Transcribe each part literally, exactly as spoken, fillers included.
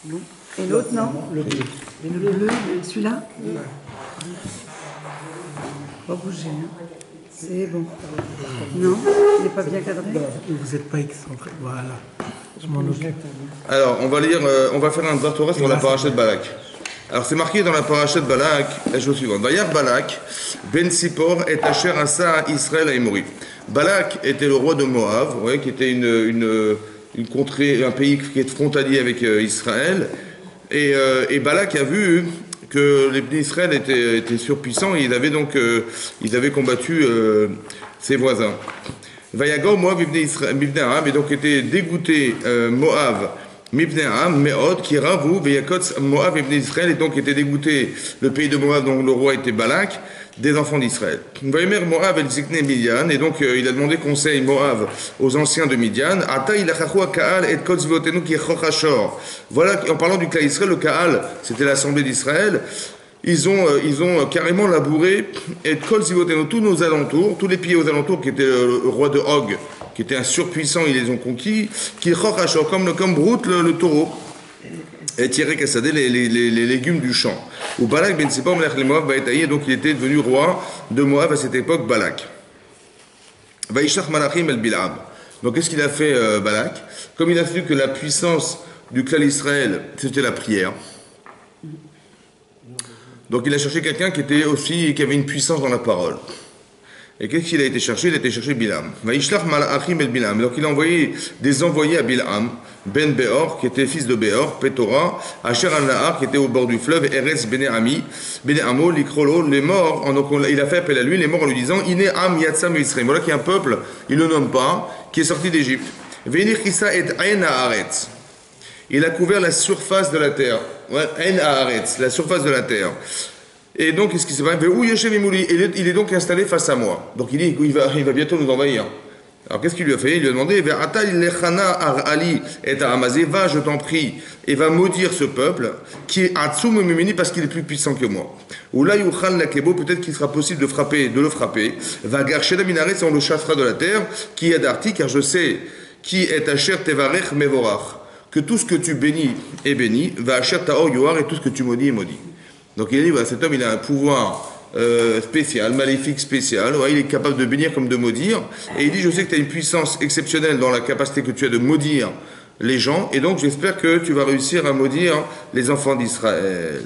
Bon. Et l'autre, non? Le bleu. Et le bleu, celui-là? Pas bouger, hein. C'est bon. Non, il n'est pas bien cadré. Vous n'êtes pas excentré. Voilà. Je m'en occupe. Alors, on va lire, euh, on va faire un Dvar Torah sur la paracha de Balak. Alors, c'est marqué dans la paracha de Balak la chose suivante. Vayar Balak, Ben Sipor et Asher Asa Israël Aïmori. Balak était le roi de Moab, ouais, qui était une, une, une contrée, un pays qui est frontalier avec euh, Israël. Et, euh, et Balak a vu que les Bnei Israël étaient, étaient surpuissants et ils avaient donc euh, ils avaient combattu euh, ses voisins. Vayagor Moab Mibnei Aram, et donc était dégoûté euh, Moab Mibnei Aram, Meod, qui ravu, Vayakotz Moab Mibnei Israël, et donc était dégoûté le pays de Moab, dont le roi était Balak, des enfants d'Israël. Vayemer Moab el Zikne Midian, et donc euh, il a demandé conseil Moab aux anciens de Midian. Ata ilachachua Kaal et Kotz Votenu ki chochashor. Voilà, en parlant du Kla Israël, le Kaal, c'était l'assemblée d'Israël. Ils ont, euh, ils ont carrément labouré et Kotz Votenu, tous nos alentours, tous les pays aux alentours, qui étaient le, le roi de Og, qui était un surpuissant, ils les ont conquis. Ki chochashor, comme le comme Brut, le, le taureau. Et Thierry Kassadé, les, les, les, les légumes du champ. Où Balak ben Sipor melech le Moab Baetaï, donc il était devenu roi de Moab à cette époque, Balak. Vaishach Malachim el Bilam. Donc qu'est-ce qu'il a fait euh, Balak? Comme il a vu que la puissance du clan Israël, c'était la prière. Donc il a cherché quelqu'un qui était aussi, qui avait une puissance dans la parole. Et qu'est-ce qu'il a été chercher? Il a été chercher Bilam. Vaishlach Malachim el Bilam. Donc il a envoyé des envoyés à Bilam, Ben Beor, qui était fils de Beor, Petora, Asher al-Nahar, qui était au bord du fleuve, Eres Bene Ami, Bene Amo, Likrolo, les morts. Donc il a fait appel à lui, les morts, en lui disant Ine Am Yatsam Yisraël. Voilà qu'il y a un peuple, il ne le nomme pas, qui est sorti d'Égypte. Venir Chissa et Ain Haaretz. Il a couvert la surface de la terre. Ain Haaretz, la surface de la terre. Et donc, qu'est-ce qui s'est passé? Il est donc installé face à moi. Donc, il dit, il va, il va bientôt nous envahir. Alors, qu'est-ce qu'il lui a fait? Il lui a demandé, va, je t'en prie, et va maudire ce peuple, qui est Atsum Mumini parce qu'il est plus puissant que moi. Ou là, peut-être qu'il sera possible de frapper, de le frapper. Va garcher la minaret, on le chassera de la terre, qui est d'Arti, car je sais qui est Asher Tevarech Mevorach, que tout ce que tu bénis est béni, va Asher Taor Yoar, et tout ce que tu maudis est maudit. Donc il a dit, voilà, cet homme il a un pouvoir euh, spécial, maléfique spécial, ouais, il est capable de bénir comme de maudire, et il dit, je sais que tu as une puissance exceptionnelle dans la capacité que tu as de maudire les gens, et donc j'espère que tu vas réussir à maudire les enfants d'Israël.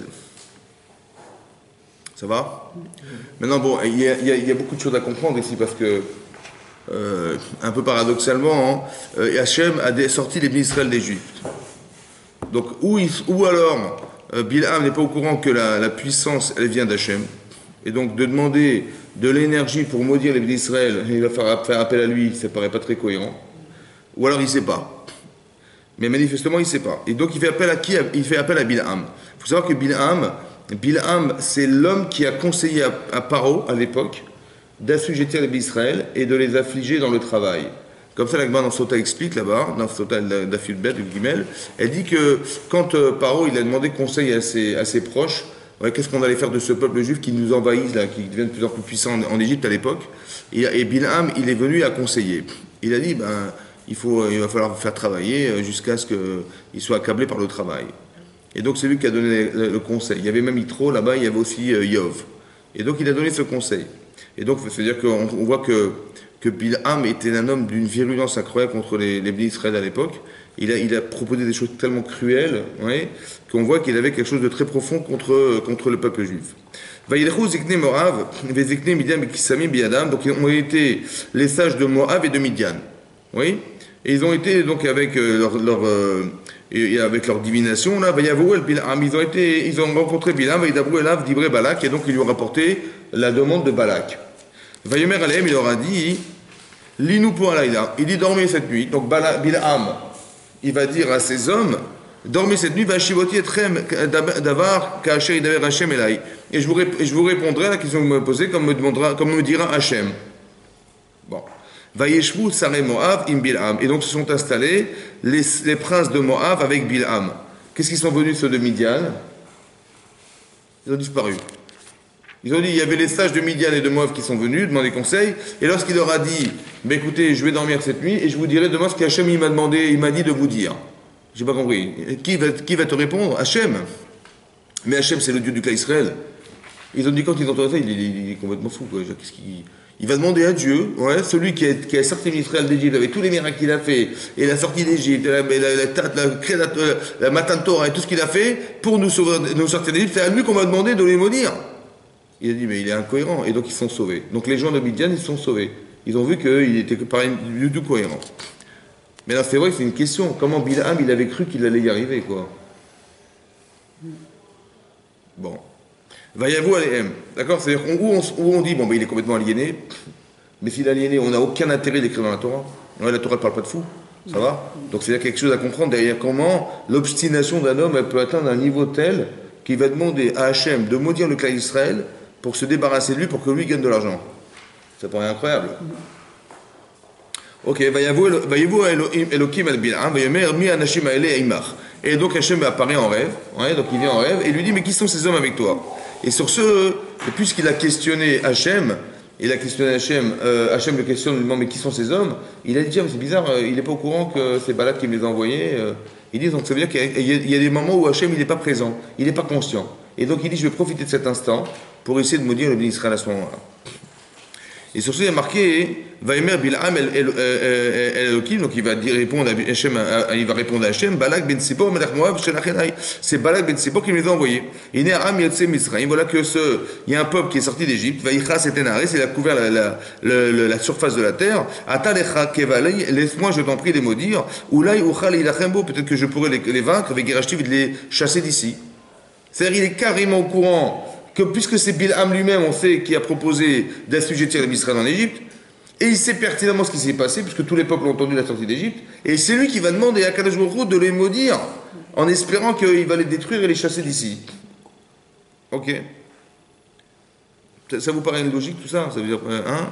Ça va? Maintenant, bon, il y, a, il, y a, il y a beaucoup de choses à comprendre ici, parce que, euh, un peu paradoxalement, hein, euh, Hachem a sorti les bénis d'Israël d'Égypte. Donc, où, il, où alors... Bilam n'est pas au courant que la, la puissance, elle vient d'Hachem. Et donc, de demander de l'énergie pour maudire les bénis d'Israël, il va faire, faire appel à lui, ça ne paraît pas très cohérent. Ou alors, il ne sait pas. Mais manifestement, il ne sait pas. Et donc, il fait appel à qui? Il fait appel à Bilam. Il faut savoir que Bilam, Bilam, c'est l'homme qui a conseillé à, à Paro, à l'époque, d'assujettir les bénis d'Israël et de les affliger dans le travail. Comme ça, l'Agma dans Sota explique là-bas, dans Sota d'Afilbet, du Guimel, elle dit que quand euh, Paro il a demandé conseil à ses, à ses proches, ouais, qu'est-ce qu'on allait faire de ce peuple juif qui nous envahit, là, qui devient de plus en plus puissant en, en Égypte à l'époque, et, et Bilham, il est venu à conseiller. Il a dit, ben, il, faut, il va falloir faire travailler jusqu'à ce qu'il soit accablé par le travail. Et donc, c'est lui qui a donné le, le conseil. Il y avait même Yitro là-bas, il y avait aussi euh, Yov. Et donc, il a donné ce conseil. Et donc, c'est-à-dire qu'on on voit que que Bilham était un homme d'une virulence incroyable contre les, les bénis d'Israël à l'époque. Il a, il a proposé des choses tellement cruelles, ouais, qu'on voit qu'il avait quelque chose de très profond contre, contre le peuple juif. Donc ils ont été les sages de Moab et de Midian. Oui, et ils ont été donc avec leur, leur, euh, et avec leur divination, là, ils ont, été, ils ont rencontré Bilham, et donc ils lui ont rapporté la demande de Balak. Vayomer Aleem, il leur a dit, Linou pour Alayla, il dit dormez cette nuit. Donc Bilham, il va dire à ses hommes, dormez cette nuit, Vashivoti etrem davar kaasher idaver Hashem elai. Et je vous, je vous répondrai à la question que vous me posez, comme me, demandera, comme me dira Hashem. Bon. Vayeshvu Saré Moab im Bilham. Et donc se sont installés les, les princes de Moab avec Bilham. Qu'est-ce qu'ils sont venus, ceux de Midian? Ils ont disparu. Ils ont dit, il y avait les sages de Midian et de Moab qui sont venus demander conseil, et lorsqu'il leur a dit, bah, écoutez, je vais dormir cette nuit, et je vous dirai demain ce qu'Hachem m'a demandé, il m'a dit de vous dire. J'ai pas compris. Qui va, qui va te répondre? Hachem. Mais Hachem, c'est le Dieu du clan Israël. Ils ont dit quand ils ont entendu ça, il, il, il est complètement fou. Quoi. Qu'est-ce qu'il... Il va demander à Dieu, ouais, celui qui a, qui a sorti Israël d'Égypte avec tous les miracles qu'il a fait, et la sortie d'Égypte, la, la, la, la, la, la Matan Torah et tout ce qu'il a fait pour nous, sauver, nous sortir d'Égypte, c'est à lui qu'on va demander de les maudire. Il a dit, mais il est incohérent, et donc ils sont sauvés. Donc les gens de Midian, ils sont sauvés. Ils ont vu qu'il était pas du tout cohérent. Mais là, c'est vrai que c'est une question. Comment Bilham, il avait cru qu'il allait y arriver, quoi. Bon. Vayavo Alehem. D'accord? C'est-à-dire où on, où on dit, bon, ben, il est complètement aliéné, mais s'il est aliéné, on n'a aucun intérêt d'écrire dans la Torah. Ouais, la Torah ne parle pas de fou. Ça va? Donc c'est-à-dire quelque chose à comprendre derrière comment l'obstination d'un homme, elle peut atteindre un niveau tel qu'il va demander à Hachem de maudire le clan d'Israël pour se débarrasser de lui, pour que lui gagne de l'argent. Ça paraît incroyable. Ok, Vayavo Elohim el Bil'am, Vayomer mi anashim ha'ele eimach. Et donc Hachem apparaît en rêve, ouais, donc il vient en rêve, et lui dit, mais qui sont ces hommes avec toi? Et sur ce, puisqu'il a questionné Hachem, il a questionné Hachem, euh, Hachem le questionne, lui demande, mais qui sont ces hommes? Il a dit, tiens, mais c'est bizarre, euh, il n'est pas au courant que c'est Balak qui me les a envoyés. Euh. Il dit, donc ça veut dire qu'il y, y, y a des moments où Hachem, il n'est pas présent, il n'est pas conscient. Et donc il dit, je vais profiter de cet instant pour essayer de maudire le béni Israël à ce moment-là. Et sur ce, il y a marqué, Vaïmer Bil'am el, el, el, el Elohim, donc il va dire, répondre à Hachem, il va répondre à Hachem, Balak ben Sipor, Melech Moab, Shenachenai. C'est Balak ben Sipor qui me les a envoyés. Il est Aram Yotse Misraïm. Voilà que ce, il y a un peuple qui est sorti d'Égypte, Vaïchas et Tenares, il a couvert la, la, la, la, la surface de la terre. Atalecha Kevalei, laisse-moi, je t'en prie, les maudire. Oulai Uchal Ilachembo, peut-être que je pourrais les, les vaincre, avec Gerashtiv, de les chasser d'ici. C'est-à-dire, il est carrément au courant que puisque c'est Bilham lui-même, on sait, qui a proposé d'assujettir les Israël en Égypte, et il sait pertinemment ce qui s'est passé, puisque tous les peuples ont entendu la sortie d'Égypte, et c'est lui qui va demander à Kadosh Baruch Hu de les maudire, en espérant qu'il va les détruire et les chasser d'ici. Ok. Ça, ça vous paraît logique tout ça? Ça veut dire, hein?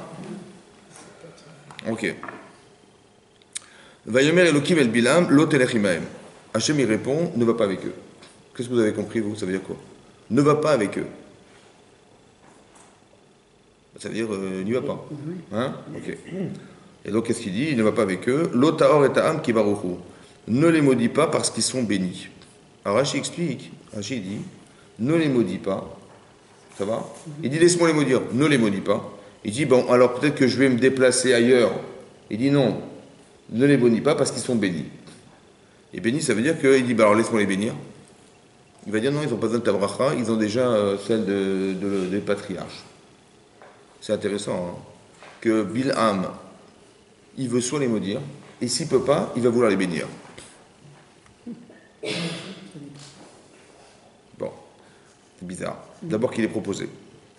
Ok. Vayomer Elohim el Bilham, lo telech imahem. Hachem y répond, ne va pas avec eux. Qu'est-ce que vous avez compris, vous? Ça veut dire quoi? Ne va pas avec eux. Ça veut dire, euh, n'y va pas. Hein? Ok. Et donc, qu'est-ce qu'il dit? Il ne va pas avec eux. L'otahor et ta'am ki baruchu. Ne les maudis pas parce qu'ils sont bénis. Alors, Rashi explique. Rashi dit, ne les maudis pas. Ça va? Il dit, laisse-moi les maudire. Ne les maudis pas. Il dit, bon, alors peut-être que je vais me déplacer ailleurs. Il dit, non, ne les maudis pas parce qu'ils sont bénis. Et bénis, ça veut dire qu'il dit, bah alors laisse-moi les bénir. Il va dire, non, ils n'ont pas besoin de ta bracha, ils ont déjà euh, celle de, de, des patriarches. C'est intéressant, hein, que Bilham, il veut soit les maudire, et s'il ne peut pas, il va vouloir les bénir. Bon, c'est bizarre. D'abord qu'il est proposé.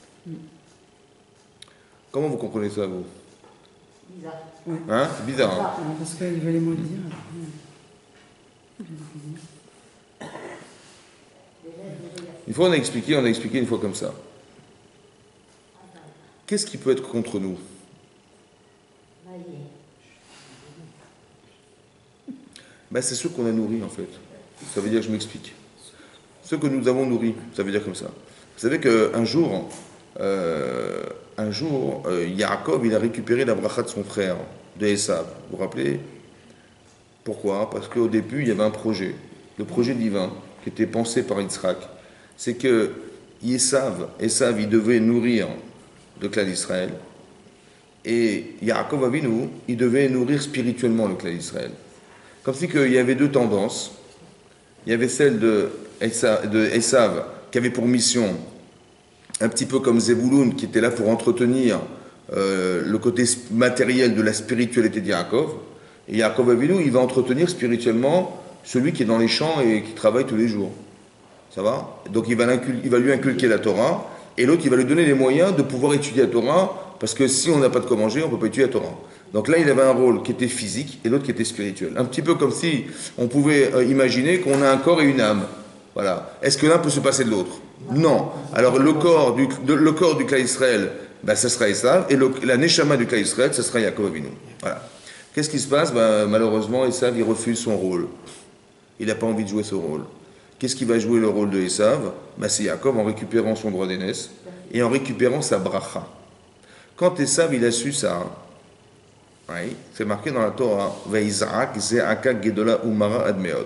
Comment vous comprenez ça, vous? Bizarre. Hein? C'est bizarre, hein? Non, parce qu'il veut les maudire. Une fois, on a expliqué, on a expliqué une fois comme ça. Qu'est-ce qui peut être contre nous? Ben, c'est ceux qu'on a nourris, en fait. Ça veut dire, je m'explique. Ceux que nous avons nourris, ça veut dire comme ça. Vous savez qu'un jour, euh, un jour, euh, Yaakov, il a récupéré la bracha de son frère, de Esav. Vous vous rappelez? Pourquoi? Parce qu'au début, il y avait un projet, le projet divin, qui était pensé par Yitzhak. C'est que Esav, Esav, il devait nourrir le clan d'Israël, et Yaakov Avinu, il devait nourrir spirituellement le clan d'Israël. Comme si qu'il y avait deux tendances. Il y avait celle de Esav, de Esav, qui avait pour mission, un petit peu comme Zebouloun, qui était là pour entretenir euh, le côté matériel de la spiritualité de Yaakov. Et Yaakov Avinu, il va entretenir spirituellement celui qui est dans les champs et qui travaille tous les jours. Ça va? Donc il va, il va lui inculquer la Torah, et l'autre, il va lui donner les moyens de pouvoir étudier la Torah, parce que si on n'a pas de quoi manger, on ne peut pas étudier la Torah. Donc là, il avait un rôle qui était physique et l'autre qui était spirituel. Un petit peu comme si on pouvait euh, imaginer qu'on a un corps et une âme. Voilà. Est-ce que l'un peut se passer de l'autre? Non. Alors le corps du, de, le corps du clan Israël, ben, ça sera Esav, et le, la Neshama du clan Israël, ça sera Yaakov Avinu. Voilà. Qu'est-ce qui se passe? Ben, malheureusement, Esav, il refuse son rôle. Il n'a pas envie de jouer ce rôle. Qu'est-ce qui va jouer le rôle de Esav? Ben, c'est Yaakov en récupérant son droit d'aînesse et en récupérant sa bracha. Quand Esav, il a su ça, oui, c'est marqué dans la Torah, Veizak ze'aka gedola umara admeod.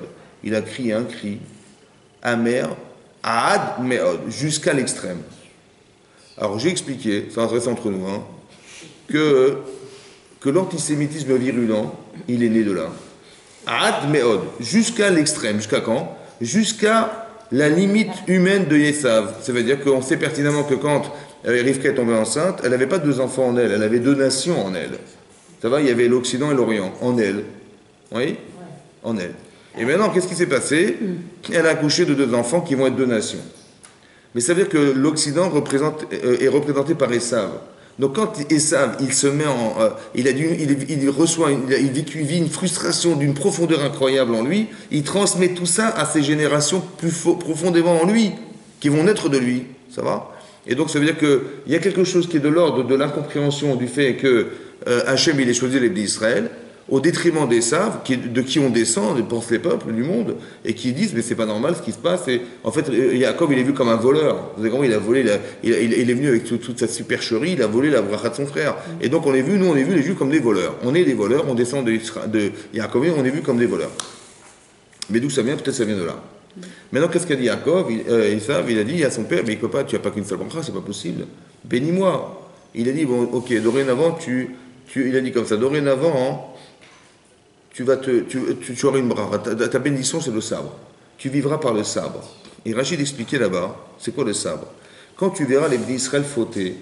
il a crié un cri amer, ad meod, jusqu'à l'extrême. Alors j'ai expliqué, c'est intéressant entre nous, hein, que, que l'antisémitisme virulent, il est né de là. Ad meod, jusqu'à l'extrême, jusqu'à quand? Jusqu'à la limite humaine de Yesav. Ça veut dire qu'on sait pertinemment que quand Rivka est tombée enceinte, elle n'avait pas deux enfants en elle, elle avait deux nations en elle. Ça va, il y avait l'Occident et l'Orient en elle. Oui? En elle. Et maintenant, qu'est-ce qui s'est passé? Elle a accouché de deux enfants qui vont être deux nations. Mais ça veut dire que l'Occident représente, euh, est représenté par Esav. Donc quand Esav, il se met en... Euh, il, a dû, il, il reçoit, une, il, a, il vit une frustration d'une profondeur incroyable en lui, il transmet tout ça à ses générations plus faux, profondément en lui, qui vont naître de lui. Ça va? Et donc ça veut dire qu'il y a quelque chose qui est de l'ordre de l'incompréhension du fait que euh, Hachem, il ait choisi les d'Israël, au détriment d'Esav, de qui on descend, pensent les peuples du monde, et qui disent, mais c'est pas normal ce qui se passe. Et en fait, Jacob, il est vu comme un voleur. Vous avez compris, il a volé, il, a, il, a, il est venu avec tout, toute sa supercherie, il a volé la bracha de son frère. Et donc, on est vu, nous, on est vu les Juifs comme des voleurs. On est des voleurs, on descend de, de Jacob, on est vu comme des voleurs. Mais d'où ça vient? Peut-être ça vient de là. Maintenant, qu'est-ce qu'a dit Jacob? euh, Esav, il a dit à son père, mais il peut pas, tu n'as pas qu'une seule bracha, c'est pas possible. Bénis-moi. Il a dit, bon, ok, dorénavant, tu, tu, il a dit comme ça, dorénavant, hein, Tu, vas te, tu, tu, tu auras une bracha. Ta, ta bénédiction, c'est le sabre. Tu vivras par le sabre. Et Rachid expliquait là-bas, c'est quoi le sabre? Quand tu verras les bénis Israël fauter,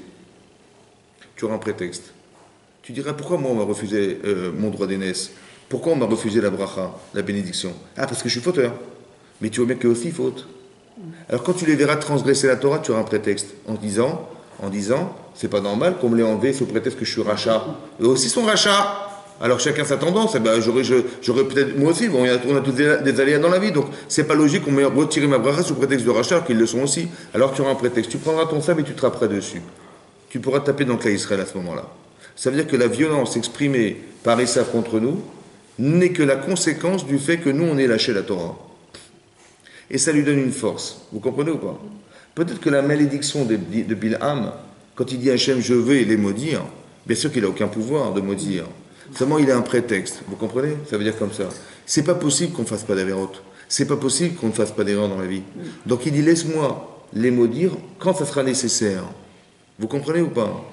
tu auras un prétexte. Tu diras, pourquoi moi on m'a refusé euh, mon droit d'aînesse? Pourquoi on m'a refusé la bracha, la bénédiction? Ah, parce que je suis fauteur. Mais tu vois bien qu'eux aussi ils fautent. Alors quand tu les verras transgresser la Torah, tu auras un prétexte. En disant, en disant, c'est pas normal qu'on me l'ait enlevé sous prétexte que je suis rachat. Eux aussi sont rachats. Alors chacun sa tendance, eh ben, j'aurais, j'aurais peut-être, moi aussi, bon, on a tous des, des aléas dans la vie, donc c'est pas logique qu'on m'ait retiré ma bracha sous prétexte de rachat, qu'ils le sont aussi. Alors tu auras un prétexte, tu prendras ton sabre et tu te trapperas dessus. Tu pourras taper dans le cas Israël à ce moment-là. Ça veut dire que la violence exprimée par Esav contre nous n'est que la conséquence du fait que nous, on ait lâché la Torah. Et ça lui donne une force. Vous comprenez ou pas? Peut-être que la malédiction de, de Bilham, quand il dit Hachem, je veux les maudire, bien sûr qu'il n'a aucun pouvoir de maudire. Seulement, il a un prétexte. Vous comprenez? Ça veut dire comme ça. C'est pas possible qu'on ne fasse pas d'avérote. C'est pas possible qu'on ne fasse pas d'erreur dans la vie. Donc, il dit, laisse-moi les maudire quand ça sera nécessaire. Vous comprenez ou pas?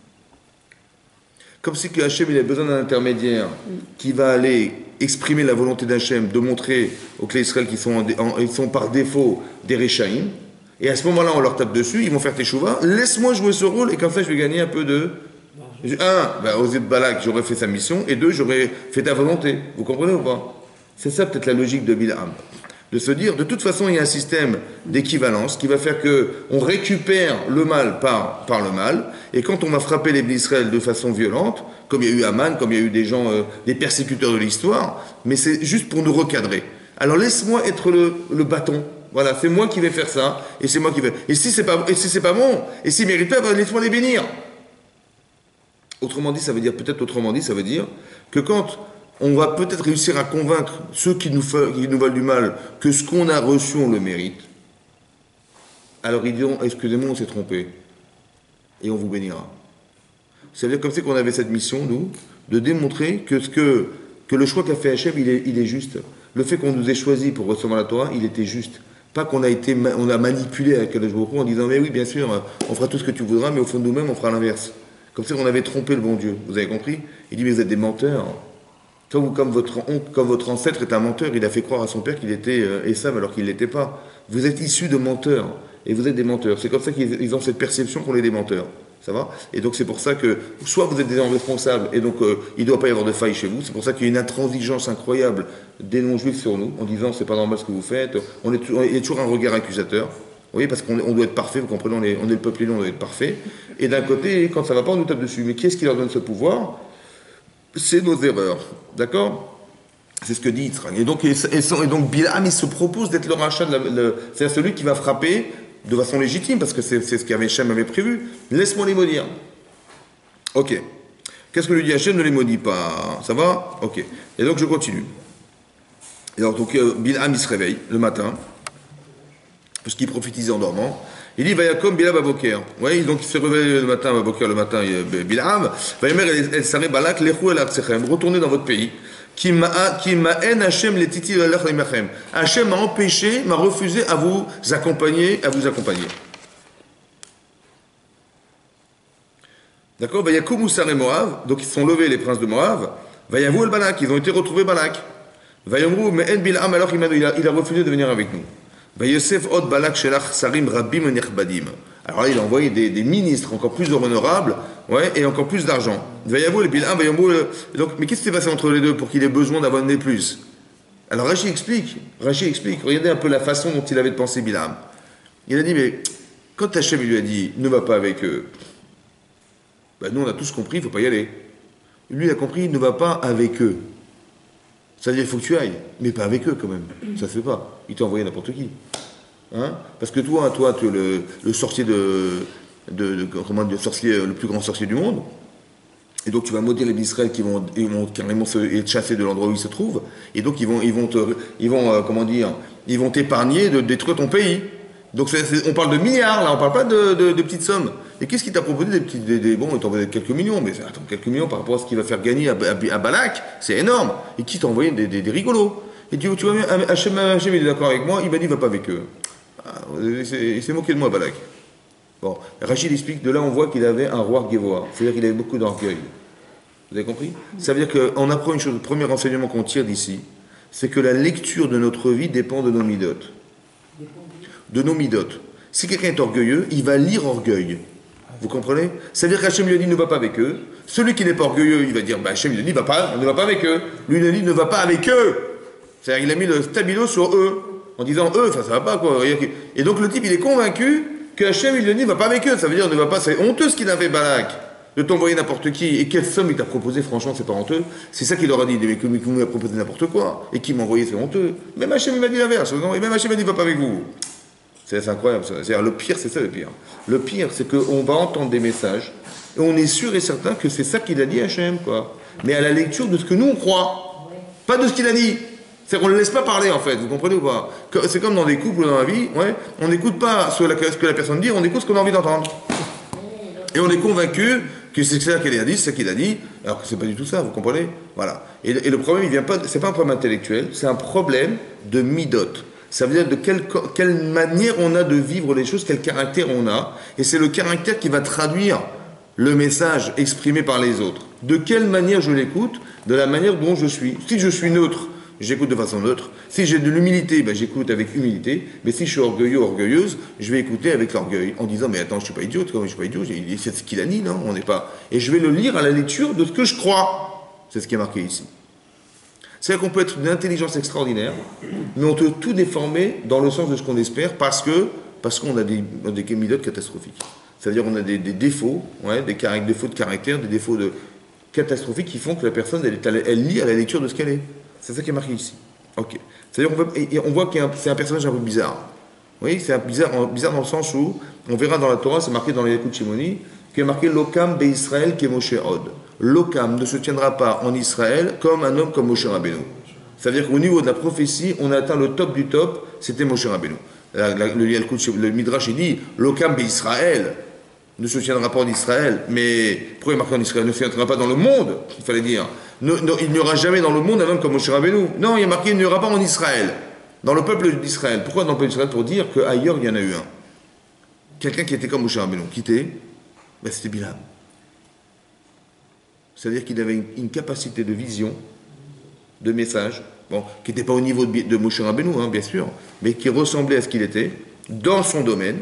Comme si que Hachem, il a besoin d'un intermédiaire qui va aller exprimer la volonté d'Hachem, de montrer aux clés Israël qu'ils sont, en, en, ils sont par défaut des Réchaïm. Et à ce moment-là, on leur tape dessus, ils vont faire teshuva. Laisse-moi jouer ce rôle et comme ça, je vais gagner un peu de... Un, ben, aux yeux de Balak, j'aurais fait sa mission, et deux, j'aurais fait ta volonté. Vous comprenez ou pas? C'est ça peut-être la logique de Bilham. De se dire, de toute façon, il y a un système d'équivalence qui va faire qu'on récupère le mal par, par le mal, et quand on va frapper les Israël de façon violente, comme il y a eu Aman, comme il y a eu des gens, euh, des persécuteurs de l'histoire, mais c'est juste pour nous recadrer. Alors laisse-moi être le, le bâton. Voilà, c'est moi qui vais faire ça, et c'est moi qui vais... Et si c'est pas, et si c'est pas bon, et s'ils méritent pas, ben, laisse-moi les bénir. Autrement dit, ça veut dire, peut-être autrement dit, ça veut dire que quand on va peut-être réussir à convaincre ceux qui nous, fa- qui nous veulent du mal que ce qu'on a reçu, on le mérite, alors ils diront, excusez-moi, on s'est trompé. Et on vous bénira. Ça veut dire comme c'est qu'on avait cette mission, nous, de démontrer que, ce que, que le choix qu'a fait Hachem, il est, il est juste. Le fait qu'on nous ait choisi pour recevoir la Torah, il était juste. Pas qu'on a été, on a manipulé avec le Baruch Hu en disant, mais oui, bien sûr, on fera tout ce que tu voudras, mais au fond de nous-mêmes, on fera l'inverse. Comme si on avait trompé le bon Dieu. Vous avez compris? Il dit, mais vous êtes des menteurs. Comme, vous, comme, votre, comme votre ancêtre est un menteur, il a fait croire à son père qu'il était euh, Esav alors qu'il ne l'était pas. Vous êtes issus de menteurs. Et vous êtes des menteurs. C'est comme ça qu'ils ont cette perception qu'on est des menteurs. Ça va? Et donc c'est pour ça que, soit vous êtes des gens responsables, et donc euh, il ne doit pas y avoir de faille chez vous. C'est pour ça qu'il y a une intransigeance incroyable des non-juifs sur nous, en disant, c'est pas normal ce que vous faites. On est, il y a toujours un regard accusateur. Vous voyez, parce qu'on on doit être parfait, vous comprenez, on est, on est le peuple élu, on doit être parfait. Et d'un côté, quand ça ne va pas, on nous tape dessus. Mais qui est-ce qui leur donne ce pouvoir? C'est nos erreurs. D'accord? C'est ce que dit Yitzhak. Et donc, et, et donc Bilham, il se propose d'être le rachat, de la, le, c'est-à-dire celui qui va frapper de façon légitime, parce que c'est, c'est ce qu'Hachem avait prévu. Laisse-moi les maudire. Ok. Qu'est-ce que lui dit Hachem? Ne les maudit pas. Ça va? Ok. Et donc, je continue. Et alors, donc, Bilham, il se réveille le matin, parce qu'il prophétisait en dormant. Il dit, Vayakom Bilham Baboker. Oui, donc il se réveille le matin, Baboker, le matin, Bilham. Vayamer El Saré Balak, Lechou El Artsechem. Retournez dans votre pays. Qui m'a haine Hachem les titi l'imachem. Hachem m'a empêché, m'a refusé à vous accompagner, à vous accompagner. D'accord? Vayakou Moussar et Moab, donc ils sont levés les princes de Moab. Vayavou el Balak, ils ont été retrouvés Balak. Vayomrou, mais En Bil'am, alors il a, il a refusé de venir avec nous. Vayosef od Balak shelach sarim rabim nechbadim. Alors là, il a envoyé des, des ministres encore plus honorables, ouais, et encore plus d'argent. Vayavou el Bil'am, Vayomrou. Donc, mais qu'est-ce qui s'est passé entre les deux pour qu'il ait besoin d'avoir des plus? Alors Rachi explique, Rachi explique, regardez un peu la façon dont il avait de penser Bil'am. Il a dit, mais quand Hachem lui a dit, ne va pas avec eux, ben nous on a tous compris, il ne faut pas y aller. Lui il a compris, ne va pas avec eux. C'est-à-dire, il faut que tu ailles, mais pas avec eux quand même. Ça se fait pas. Il t'a envoyé n'importe qui. Hein? Parce que toi, toi, tu es le, le sorcier de, de, de comment dire, sorcier, le plus grand sorcier du monde. Et donc tu vas maudire les d'Israël qui vont, ils vont carrément se, être chassés de l'endroit où ils se trouvent. Et donc ils vont, ils vont, te, ils vont, euh, comment dire, ils vont t'épargner de détruire ton pays. Donc c'est, c'est, on parle de milliards là, on parle pas de, de, de petites sommes. Et qu'est-ce qu'il t'a proposé des petits, des, des, bon, il t'a envoyé quelques millions, mais attends, quelques millions par rapport à ce qu'il va faire gagner à, à, à Balak, c'est énorme. Et qui t'a envoyé des, des, des rigolos? Et tu, tu vois bien, Hachem, Hachem il est d'accord avec moi, il m'a dit va pas avec eux. Ah, il s'est moqué de moi Balak. Bon, Rachid explique, de là on voit qu'il avait un roi Gévoa, c'est-à-dire qu'il avait beaucoup d'orgueil. Vous avez compris? Ça veut dire qu'on apprend une chose, le premier enseignement qu'on tire d'ici, c'est que la lecture de notre vie dépend de nos midotes. De nos midotes. Si quelqu'un est orgueilleux, il va lire orgueil. Vous comprenez? Ça veut dire qu'Hachem lui a dit ne va pas avec eux. Celui qui n'est pas orgueilleux, il va dire bah, Hachem lui a dit va pas, ne va pas avec eux. Lui il a dit ne va pas avec eux. C'est-à-dire qu'il a mis le stabilo sur eux, en disant eux, enfin ça va pas quoi. Et donc le type il est convaincu que Hachem il lui a dit va pas avec eux. Ça veut dire ne va pas, c'est honteux ce qu'il a fait Balak, de t'envoyer n'importe qui. Et quelle somme il t'a proposé, franchement c'est pas honteux. C'est ça qu'il leur a dit, mais que vous m'avez proposé n'importe quoi. Et qui m'a envoyé, c'est honteux. Même Hachem il m'a dit l'inverse, non? Et même Hachem m'a dit va pas avec vous. C'est incroyable ça. C'est-à-dire, le pire, c'est ça le pire. Le pire, c'est qu'on va entendre des messages et on est sûr et certain que c'est ça qu'il a dit Hachem, quoi. Mais à la lecture de ce que nous on croit, pas de ce qu'il a dit. C'est qu'on ne le laisse pas parler en fait, vous comprenez ou pas? C'est comme dans des couples dans la vie, ouais, on n'écoute pas ce que la personne dit, on écoute ce qu'on a envie d'entendre. Et on est convaincu que c'est ça qu'elle a dit, c'est ça qu'il a dit, alors que c'est pas du tout ça, vous comprenez? Voilà. Et, et le problème, il vient pas, c'est pas un problème intellectuel, c'est un problème de midot. Ça veut dire de quelle, quelle manière on a de vivre les choses, quel caractère on a. Et c'est le caractère qui va traduire le message exprimé par les autres. De quelle manière je l'écoute? De la manière dont je suis. Si je suis neutre, j'écoute de façon neutre. Si j'ai de l'humilité, ben j'écoute avec humilité. Mais si je suis orgueilleux, orgueilleuse, je vais écouter avec l'orgueil. En disant, mais attends, je ne suis pas idiot, comme je ne suis pas idiot, c'est ce qu'il a dit, non? On n'est pas. Et je vais le lire à la lecture de ce que je crois. C'est ce qui est marqué ici. C'est-à-dire qu'on peut être d'une intelligence extraordinaire, mais on peut tout déformer dans le sens de ce qu'on espère parce que parce qu'on a des, des midotes catastrophiques. C'est-à-dire qu'on a des, des défauts, ouais, des défauts de caractère, des défauts de catastrophiques qui font que la personne, elle, elle, elle lit à la lecture de ce qu'elle est. C'est ça qui est marqué ici. Ok. C'est-à-dire qu'on veut, on voit que c'est un personnage un peu bizarre. Oui, c'est bizarre, bizarre dans le sens où, on verra dans la Torah, c'est marqué dans les Yakut Shimoni, qui est marqué Lokam be Israël ke Moshe Od. L'Okam ne se tiendra pas en Israël comme un homme comme Moshe Rabbeinu. C'est-à-dire qu'au niveau de la prophétie, on a atteint le top du top, c'était Moshe Rabbeinu. La, la, le, le Midrash, il dit, l'Okam Israël ne se tiendra pas en Israël, mais pourquoi il marqué en Israël? Ne se tiendra pas dans le monde, il fallait dire. Ne, ne, il n'y aura jamais dans le monde un homme comme Moshe Rabbeinu. Non, il y a marqué, il n'y aura pas en Israël. Dans le peuple d'Israël. Pourquoi dans le peuple d'Israël? Pour dire qu'ailleurs, il y en a eu un. Quelqu'un qui était comme Moshe Rabbeinu. Qui était? Ben, c'était Bilam. C'est-à-dire qu'il avait une, une capacité de vision, de message, bon, qui n'était pas au niveau de, de Moshe Rabbeinu, hein, bien sûr, mais qui ressemblait à ce qu'il était, dans son domaine,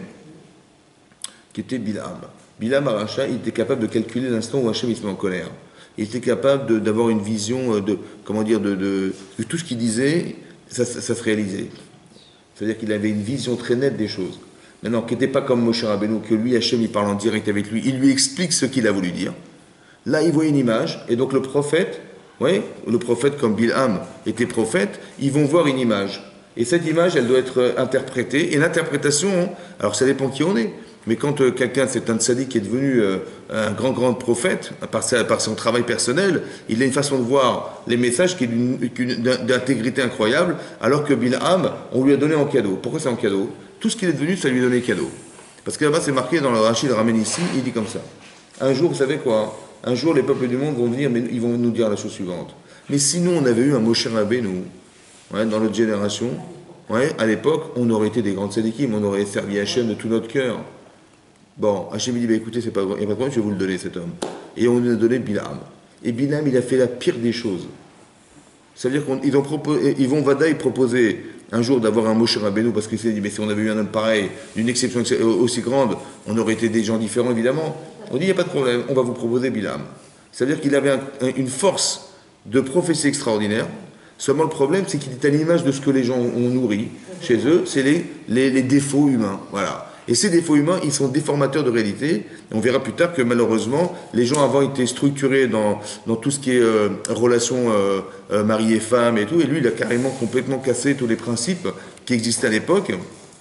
qui était Bilam. Bilam Aracha, il était capable de calculer l'instant où Hachem il se met en colère. Il était capable d'avoir une vision de, comment dire, de, de, de tout ce qu'il disait, ça, ça, ça se réalisait. C'est-à-dire qu'il avait une vision très nette des choses. Maintenant, qui n'était pas comme Moshe Rabbeinu, que lui, Hachem, il parle en direct avec lui, il lui explique ce qu'il a voulu dire. Là, il voit une image, et donc le prophète, oui, le prophète comme Bilham était prophète, ils vont voir une image. Et cette image, elle doit être interprétée. Et l'interprétation, alors ça dépend qui on est. Mais quand euh, quelqu'un, c'est un tzaddik qui est devenu euh, un grand, grand prophète, par, sa, par son travail personnel, il a une façon de voir les messages qui est d'intégrité incroyable, alors que Bilham, on lui a donné en cadeau. Pourquoi c'est en cadeau? Tout ce qu'il est devenu, ça lui a donné cadeau. Parce que là-bas, c'est marqué dans le Rachid ramène ici, il dit comme ça. Un jour, vous savez quoi? Un jour, les peuples du monde vont venir, mais ils vont nous dire la chose suivante. Mais si nous, on avait eu un Moshe Rabbeinu, ouais, dans notre génération, ouais, à l'époque, on aurait été des grandes tzadikim, on aurait servi Hachem de tout notre cœur. Bon, Hachem il dit, bah, écoutez, c'est pas, il n'y a pas de problème, je vais vous le donner, cet homme. Et on lui a donné Bilam. Et Bilam, il a fait la pire des choses. C'est-à-dire qu'ils ont proposé, ils vont Vadaï proposer un jour d'avoir un Moshe Rabbeinu, parce qu'il s'est dit, mais si on avait eu un homme pareil, d'une exception aussi grande, on aurait été des gens différents, évidemment. On dit, il n'y a pas de problème, on va vous proposer Bilam. C'est-à-dire qu'il avait un, une force de prophétie extraordinaire. Seulement le problème, c'est qu'il est à l'image de ce que les gens ont nourri chez eux, c'est les, les, les défauts humains. Voilà. Et ces défauts humains, ils sont déformateurs de réalité. Et on verra plus tard que malheureusement, les gens avant étaient structurés dans, dans tout ce qui est euh, relations euh, euh, mari et femme et tout. Et lui, il a carrément complètement cassé tous les principes qui existaient à l'époque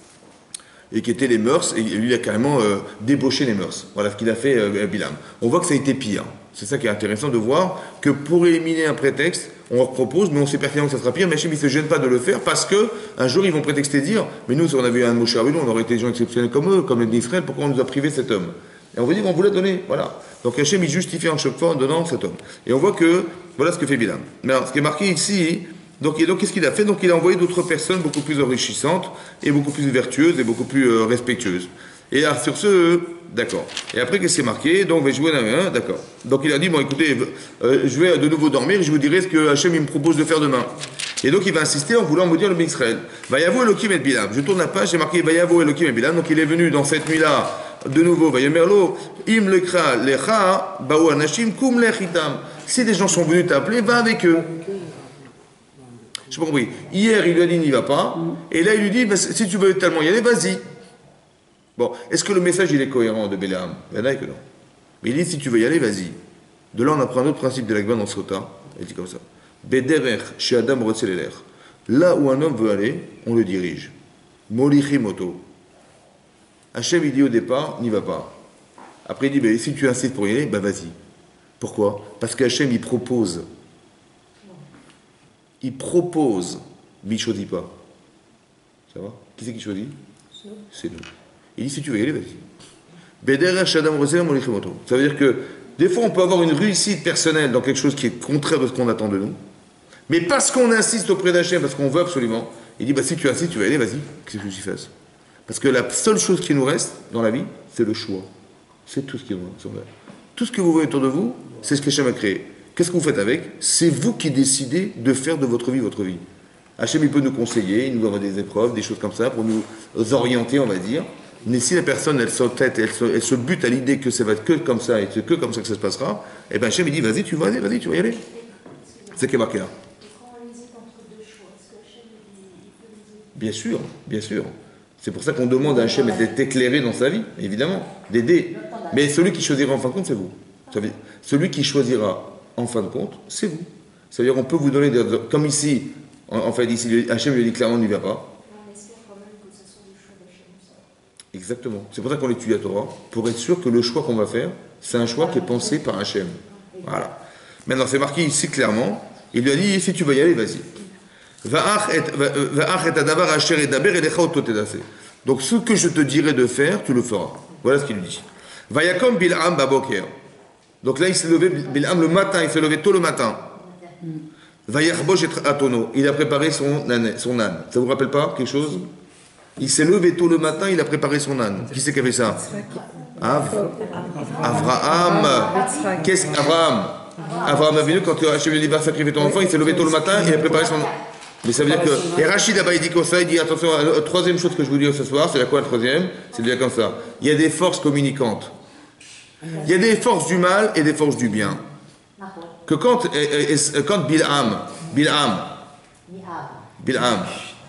et qui étaient les mœurs. Et lui, il a carrément euh, débauché les mœurs. Voilà ce qu'il a fait euh, Bilam. On voit que ça a été pire. C'est ça qui est intéressant de voir que pour éliminer un prétexte, on leur propose, mais on sait pertinemment que ça sera pire, mais Hachem, il ne se gêne pas de le faire parce que un jour ils vont prétexter dire, mais nous, si on avait eu un Moshe Rabbeinu, on aurait été des gens exceptionnels comme eux, comme les d'Israël, pourquoi on nous a privé cet homme? Et on veut dire, on vous l'a donné, voilà. Donc Hachem, il justifie en chaque fois en donnant cet homme. Et on voit que, voilà ce que fait Bilam. Mais alors, ce qui est marqué ici, donc, et donc qu'est-ce qu'il a fait? Donc il a envoyé d'autres personnes beaucoup plus enrichissantes, et beaucoup plus vertueuses, et beaucoup plus euh, respectueuses. Et alors, sur ce, d'accord. Et après, qu'est-ce qui est marqué? Donc, je vais jouer un, d'accord. Donc, il a dit, bon, écoutez, euh, je vais de nouveau dormir et je vous dirai ce que Hachem il me propose de faire demain. Et donc, il va insister en voulant me dire le Israël. Vayavo Elohim et Bilam. Je tourne la page, j'ai marqué Vayavo Elohim et Bilam. Donc, il est venu dans cette nuit-là, de nouveau, Vayomerlo, Im lekra lecha, baou anashim, kum lechitam. Si des gens sont venus t'appeler, va avec eux. Je sais pas compris. Hier, il lui a dit, n'y va pas. Et là, il lui dit, bah, si tu veux tellement y aller, vas-y. Bon, est-ce que le message il est cohérent de Bilam? Ben là, que non. Mais il dit si tu veux y aller, vas-y. De là, on apprend un autre principe de l'Agban dans Sota. Il dit comme ça. Bederer, chez Adam Rotzeller. Là où un homme veut aller, on le dirige. Molichi moto. Hachem, il dit au départ, n'y va pas. Après, il dit ben, si tu insistes pour y aller, ben vas-y. Pourquoi? Parce qu'Hachem, il propose. Il propose, mais il ne choisit pas. Ça va? Qui c'est qui choisit? C'est nous. Il dit si tu veux y aller, vas-y. Ça veut dire que des fois on peut avoir une réussite personnelle dans quelque chose qui est contraire de ce qu'on attend de nous, mais parce qu'on insiste auprès d'Hachem, parce qu'on veut absolument, il dit bah, si tu insistes, tu vas y aller, vas-y. Qu'est-ce que tu fasses? Parce que la seule chose qui nous reste dans la vie, c'est le choix. C'est tout ce qui nous reste. Tout ce que vous voyez autour de vous, c'est ce qu'Hachem a créé. Qu'est-ce que vous faites avec? C'est vous qui décidez de faire de votre vie votre vie. Hachem, il peut nous conseiller, il nous envoie des épreuves, des choses comme ça, pour nous orienter, on va dire. Mais si la personne, elle se tête, elle se, elle se bute à l'idée que ça va être que comme ça, et c'est que comme ça que ça se passera, eh bien Hachem, il dit, vas-y, tu vas aller, vas-y, tu vas y aller. C'est ce qui est marqué là. Bien sûr, bien sûr. C'est pour ça qu'on demande à Hachem d'être éclairé dans sa vie, évidemment, d'aider. Mais celui qui choisira en fin de compte, c'est vous. Celui qui choisira en fin de compte, c'est vous. C'est-à-dire qu'on peut vous donner, des, comme ici, en, en fait, ici, Hachem lui dit clairement, n'y va pas. Exactement. C'est pour ça qu'on étudie la Torah, pour être sûr que le choix qu'on va faire, c'est un choix qui est pensé par Hachem. Voilà. Maintenant, c'est marqué ici clairement. Il lui a dit, si tu veux y aller, vas-y. Donc, ce que je te dirai de faire, tu le feras. Voilà ce qu'il lui dit. Vayakom Bil'am baboker. Donc là, il s'est levé, Bil'am le matin, il s'est levé tôt le matin. Vayachbosh et atono. Il a préparé son âne. Son âne. Ça vous rappelle pas quelque chose? Il s'est levé tôt le matin, il a préparé son âne. Qui c'est qui a fait ça? Av... Avraham. Qu'est-ce qu'Avraham? Avraham a venu quand Hachem lui dit va sacrifier ton enfant, il s'est levé tôt le matin, il a préparé son âne. Mais ça veut dire que. Et Rachid là-bas, il dit comme ça, il dit attention, la troisième chose que je vous dis ce soir, c'est la quoi la troisième? C'est de dire comme ça. Il y a des forces communicantes. Il y a des forces du mal et des forces du bien. Que quand, et, et, quand Bil'am, Bil'am, Bil'am,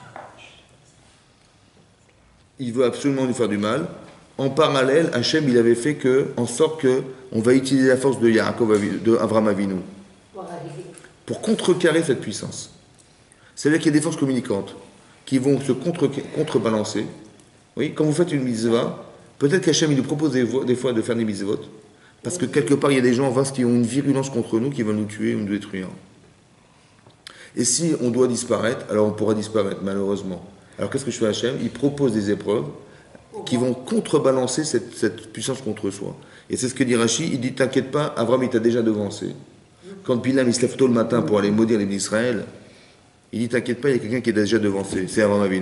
il veut absolument lui faire du mal. En parallèle, Hachem, il avait fait que, en sorte que on va utiliser la force de Yaakov, de Avraham Avinu, pour contrecarrer cette puissance. C'est-à-dire qu'il y a des forces communicantes qui vont se contre, contrebalancer. Oui, quand vous faites une mitzvah, peut-être qu'Hachem, il nous propose des, des fois de faire des mitzvot, parce que quelque part, il y a des gens en face qui ont une virulence contre nous, qui veulent nous tuer ou nous détruire. Et si on doit disparaître, alors on pourra disparaître, malheureusement. Alors qu'est-ce que je fais Hachem? Il propose des épreuves qui vont contrebalancer cette, cette puissance contre soi. Et c'est ce que dit Rashi, il dit t'inquiète pas, Abraham il t'a déjà devancé. quand Bilam il se lève tôt le matin pour aller maudire les d'Israël, il dit t'inquiète pas, il y a quelqu'un qui est déjà devancé, c'est Avraham Avinu.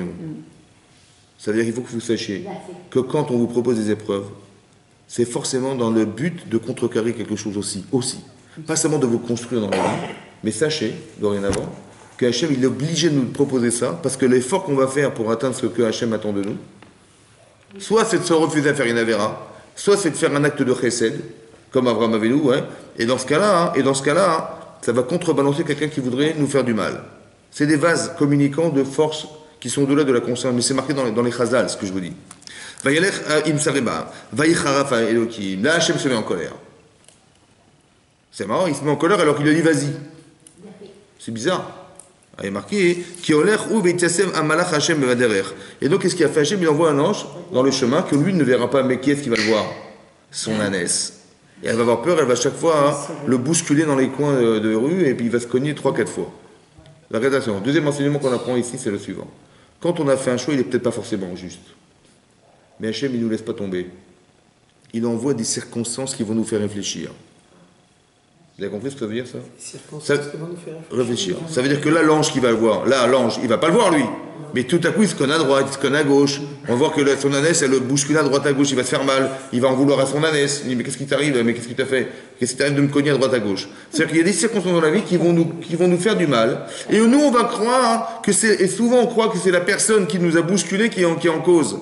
Ça veut dire qu'il faut que vous sachiez que quand on vous propose des épreuves, c'est forcément dans le but de contrecarrer quelque chose aussi, aussi. Pas seulement de vous construire dans la vie, mais sachez, dorénavant, que Hachem il est obligé de nous proposer ça, parce que l'effort qu'on va faire pour atteindre ce que Hachem attend de nous, soit c'est de se refuser à faire une avéra, soit c'est de faire un acte de chesed, comme Avraham Avinu, hein, et dans ce cas-là, hein, et dans ce cas-là, hein, ça va contrebalancer quelqu'un qui voudrait nous faire du mal. C'est des vases communicants de force qui sont au-delà de la conscience, mais c'est marqué dans les, dans les chazal, ce que je vous dis. Vayalech im sareba, vayicharaf Elohim. Là, Hachem se met en colère. C'est marrant, il se met en colère alors qu'il lui dit vas-y. C'est bizarre. Il est marqué qui olech ou veitasem amalach Hachem bevaderer. Et donc, qu'est-ce qu'il a fait Hachem? Il envoie un ange dans le chemin que lui ne verra pas, mais qui est-ce qui va le voir? Son ânesse. Et elle va avoir peur, elle va chaque fois hein, le bousculer dans les coins de, de rue et puis il va se cogner trois quatre fois. La rédaction. Deuxième enseignement qu'on apprend ici, c'est le suivant. Quand on a fait un choix, il n'est peut-être pas forcément juste. Mais Hachem, il ne nous laisse pas tomber. Il envoie des circonstances qui vont nous faire réfléchir. Vous avez compris ce que ça veut dire, ça? Circonstances ça qui vont nous faire réfléchir. Ça veut dire que là, l'ange qui va le voir, là, l'ange, il ne va pas le voir, lui. Mais tout à coup, il se connaît à droite, il se connaît à gauche. On va voir que son ânesse, elle le bouscule à droite, à gauche, il va se faire mal. Il va en vouloir à son ânesse. Il dit, mais qu'est-ce qui t'arrive? Mais qu'est-ce qui t'a fait? Qu'est-ce qui t'arrive de me cogner à droite, à gauche? C'est-à-dire qu'il y a des circonstances dans la vie qui vont nous, qui vont nous faire du mal. Et nous, on va croire que c'est, et souvent on croit que c'est la personne qui nous a bousculé qui est en, qui est en cause.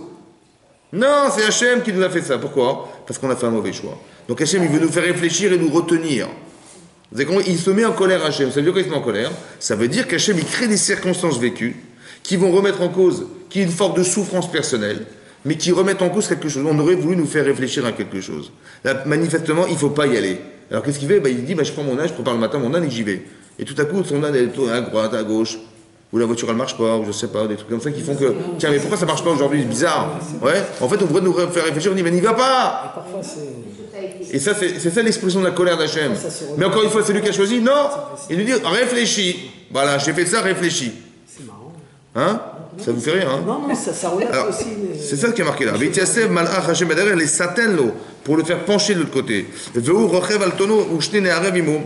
Non, c'est Hachem qui nous a fait ça. Pourquoi? Parce qu'on a fait un mauvais choix. Donc Hachem, il veut nous faire réfléchir et nous retenir. Vous avez compris? Il se met en colère, Hachem. Ça veut dire qu'il se met en colère. Ça veut dire qu'Hachem, il crée des circonstances vécues qui vont remettre en cause, qui est une forme de souffrance personnelle, mais qui remettent en cause quelque chose. On aurait voulu nous faire réfléchir à quelque chose. Là, manifestement, il ne faut pas y aller. Alors qu'est-ce qu'il fait? Bah, il dit, bah, je prends mon âne, je prépare le matin mon âne et j'y vais. Et tout à coup, son âne est à droite, à gauche, ou la voiture elle marche pas, ou je sais pas, des trucs comme ça qui font que, tiens, mais pourquoi ça marche pas aujourd'hui? C'est bizarre. Ouais. En fait, on pourrait nous faire réfléchir, on dit, mais n'y va pas. Et parfois, c'est... Et ça, c'est, c'est ça l'expression de la colère d'Hachem. Mais encore une fois, c'est lui qui a choisi? Non. Il nous dit, réfléchis. Voilà, j'ai fait ça, réfléchis. C'est marrant. Hein? Ça vous fait rire, hein? Non, non, ça, ça relève Alors, aussi. Les... C'est ça qui est marqué là. Vitiasev malach Hachem derrière les satènes l'eau pour le faire pencher de l'autre côté. Veu rochev altono ou shne ne'arev imo.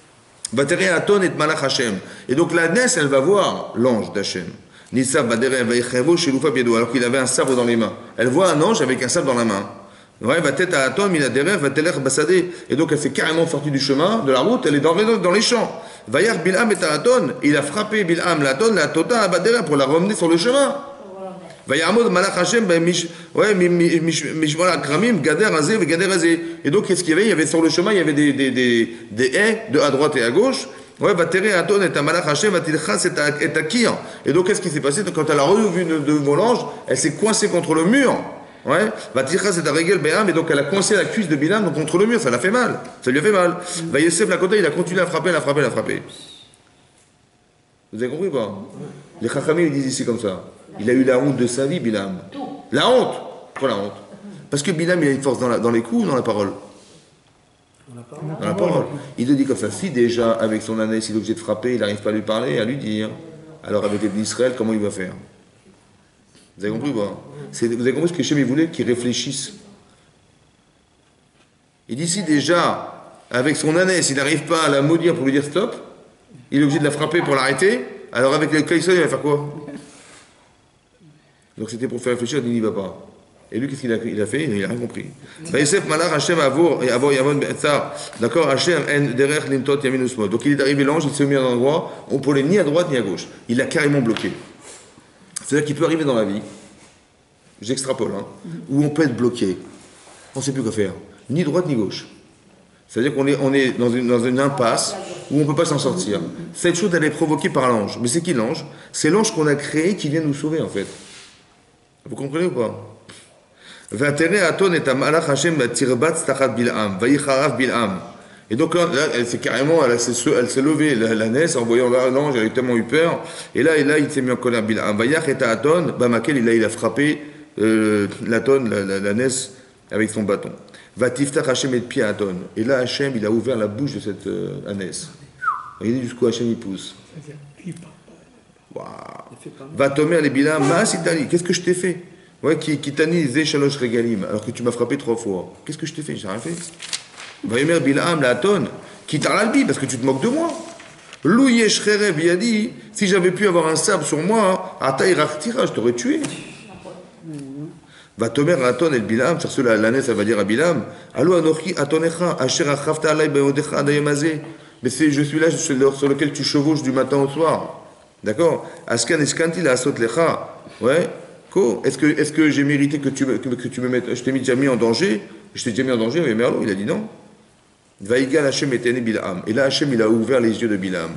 Bateri aton et malach Hachem. Et donc la nesse, elle va voir l'ange d'Hachem. Nisav baderev veichevo shelufa biedo. Alors qu'il avait un sabre dans les mains. Elle voit un ange avec un sabre dans la main. Ouais, va tête à aton minaderev va teler basadé. Et donc elle s'est carrément sortie du chemin, de la route. Elle est dans, dans les champs. Vayar Bilham et Aton, il a frappé Bilham la tonne, la tota à Badera pour la ramener sur le chemin. Vayamod Malach Hachem, ouais, Mishmala Kramim, Gader Azé, Gader Azé. Et donc, qu'est-ce qu'il y avait? Il y avait sur le chemin, il y avait des, des, des, des haies de à droite et à gauche. Ouais, Vatere Aton et Malach Hachem, Vatilchas et Takir. Et donc, qu'est-ce qui s'est passé? Quand elle a revu de Volange, elle s'est coincée contre le mur. Ouais, Vatilchas et Tarégel Béham, et donc elle a coincé la cuisse de Bilham donc contre le mur, ça l'a fait mal, ça lui a fait mal. Va Yosef la côté, il a continué à frapper, à frapper, à frapper. Vous avez compris ou pas? Les Chachamim ils disent ici comme ça. Il a eu la honte de sa vie, Bilham. La honte. Pourquoi la honte? Parce que Bilham il a une force dans, la, dans les coups ou dans la parole? Dans la parole. Dans la parole. Il te dit comme ça. Si déjà avec son ânesse il est obligé de frapper, il n'arrive pas à lui parler, à lui dire. Alors avec les d'Israël, comment il va faire? Vous avez compris ou pas? C'est, vous avez compris ce que Hachem voulait? Qu'ils réfléchissent. Il dit si déjà, avec son ânesse, il n'arrive pas à la maudire pour lui dire stop, il est obligé de la frapper pour l'arrêter, alors avec le Kaïsson, il va faire quoi? Donc c'était pour faire réfléchir, il n'y va pas. Et lui, qu'est-ce qu'il a, il a fait? Il n'a rien compris. D'accord, donc il est arrivé l'ange, il s'est mis à un endroit, on ne peut aller ni à droite ni à gauche. Il l'a carrément bloqué. C'est-à-dire qu'il peut arriver dans la vie, j'extrapole, hein, où on peut être bloqué. On ne sait plus quoi faire. Ni droite ni gauche. C'est-à-dire qu'on est, on est dans, une, dans une impasse où on ne peut pas s'en sortir. Cette chose, elle est provoquée par l'ange. Mais c'est qui l'ange? C'est l'ange qu'on a créé qui vient nous sauver, en fait. Vous comprenez ou pas? Et donc là, elle s'est carrément, elle s'est, elle s'est levée, la, la naisse, en voyant l'ange, elle a tellement eu peur. Et là, et là il s'est mis en colère. Bilham. Vayach et Aton, Bamakel, il a, il a frappé euh, la tonne, la, la, la naisse, avec son bâton. Va tiftach Hachem et pied à Aton. Et là, Hachem, il a ouvert la bouche de cette euh, ânesse. Regardez jusqu'où Hachem il pousse. Wow. Va tomber les Bilham, Maas Itali, qu'est-ce que je t'ai fait? Ouais, qui, qui t'a dit Zéchalosh Regalim, alors que tu m'as frappé trois fois. Qu'est-ce que je t'ai fait? J'ai rien fait. Va Yomer Bilham, la Aton. Quitte à l'albi, parce que tu te moques de moi. Lou Yeshchere Biadi, si j'avais pu avoir un sabre sur moi, Ataïrachtira, je t'aurais tué. Va tomer Aton et Bilam, sur cela, l'année, ça va dire à Bilam, Allo Anochi Atonecha, Asher Achafta Alay Beodecha Adayamazé. Mais c'est je suis là sur lequel tu chevauches du matin au soir. D'accord? Askan Eskanti la Asot Lecha. Ouais. Quoi? Est-ce que, est-ce que j'ai mérité que tu, que, que tu me mettes. Je t'ai déjà mis en danger? Je t'ai déjà mis en danger, mais Merlot, il a dit non. Vaïgal Hashem etene Bilam. Et là, Hashem, il a ouvert les yeux de Bilam.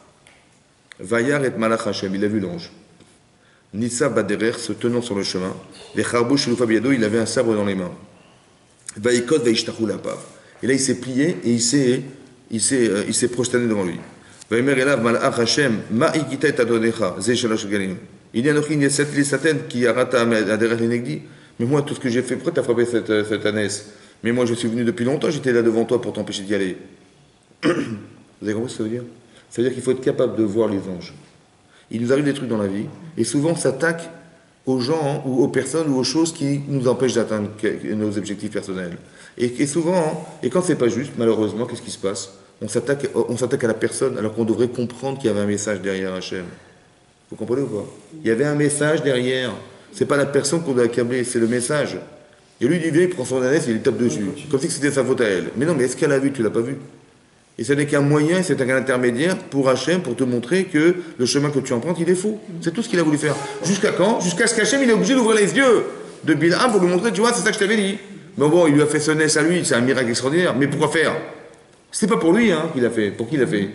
Vayar et Malach Hashem, il a vu l'ange. Nissa Baderer, se tenant sur le chemin. Les Charbouch Loufa Biado, il avait un sabre dans les mains. Vaïkot Vaïshtachu Lapav. Et là, il s'est plié et il s'est, il s'est, euh, il s'est prosterné devant lui. Vaïmer Elav Malach Hashem, Ma'ikita et Adonecha, Zé Shalosh Galim. Il y a une cette Satan qui a raté à derrière les Negdi. Mais moi, tout ce que j'ai fait, pourquoi t'as frappé cette, cette ânesse? Mais moi, je suis venu depuis longtemps, j'étais là devant toi pour t'empêcher d'y aller. Vous avez compris ce que ça veut dire? Ça veut dire qu'il faut être capable de voir les anges. Il nous arrive des trucs dans la vie, et souvent on s'attaque aux gens, ou aux personnes, ou aux choses qui nous empêchent d'atteindre nos objectifs personnels. Et, et souvent, et quand c'est pas juste, malheureusement, qu'est-ce qui se passe? On s'attaque, on s'attaque à la personne, alors qu'on devrait comprendre qu'il y avait un message derrière Hachem. Vous comprenez ou pas? Il y avait un message derrière. C'est pas la personne qu'on doit accabler, c'est le message. Et lui, il vient, il prend son ânesse et il tape dessus. Comme si c'était sa faute à elle. Mais non, mais est-ce qu'elle a vu? Tu l'as pas vu. Et ce n'est qu'un moyen, c'est un intermédiaire pour Hachem, pour te montrer que le chemin que tu empruntes, il est faux. C'est tout ce qu'il a voulu faire. Jusqu'à quand? Jusqu'à ce qu'Hachem, il est obligé d'ouvrir les yeux de Bilham pour lui montrer, tu vois, c'est ça que je t'avais dit. Mais bon, il lui a fait son ânesse à lui, c'est un miracle extraordinaire. Mais pourquoi faire? C'est pas pour lui hein, qu'il a fait. Pour qui il a fait?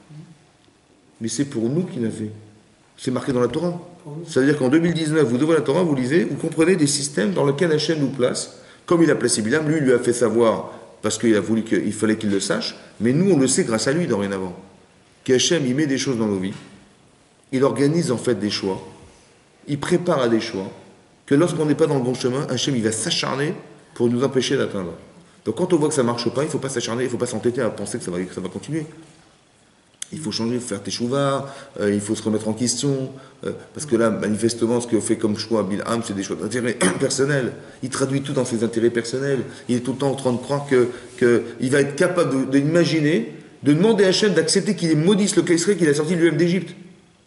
Mais c'est pour nous qu'il a fait. C'est marqué dans la Torah. Ça veut dire qu'en deux mille dix-neuf, vous ouvrez la Torah, vous lisez, vous comprenez des systèmes dans lesquels Hachem nous place. Comme il a placé Bilham, lui, il lui a fait savoir, parce qu'il a voulu qu'il fallait qu'il le sache, mais nous, on le sait grâce à lui dorénavant. Qu'Hachem, il met des choses dans nos vies, il organise en fait des choix, il prépare à des choix, que lorsqu'on n'est pas dans le bon chemin, Hachem, il va s'acharner pour nous empêcher d'atteindre. Donc quand on voit que ça ne marche pas, il ne faut pas s'acharner, il ne faut pas s'entêter à penser que ça va, que ça va continuer. Il faut changer, faire teshuva, euh, il faut se remettre en question, euh, parce que là, manifestement, ce que fait comme choix Bilham, c'est des choix d'intérêt personnel. Il traduit tout dans ses intérêts personnels. Il est tout le temps en train de croire que, que il va être capable d'imaginer, de, de demander à Hachem d'accepter qu'il maudisse le Kaïsré qu'il a sorti lui-même d'Égypte.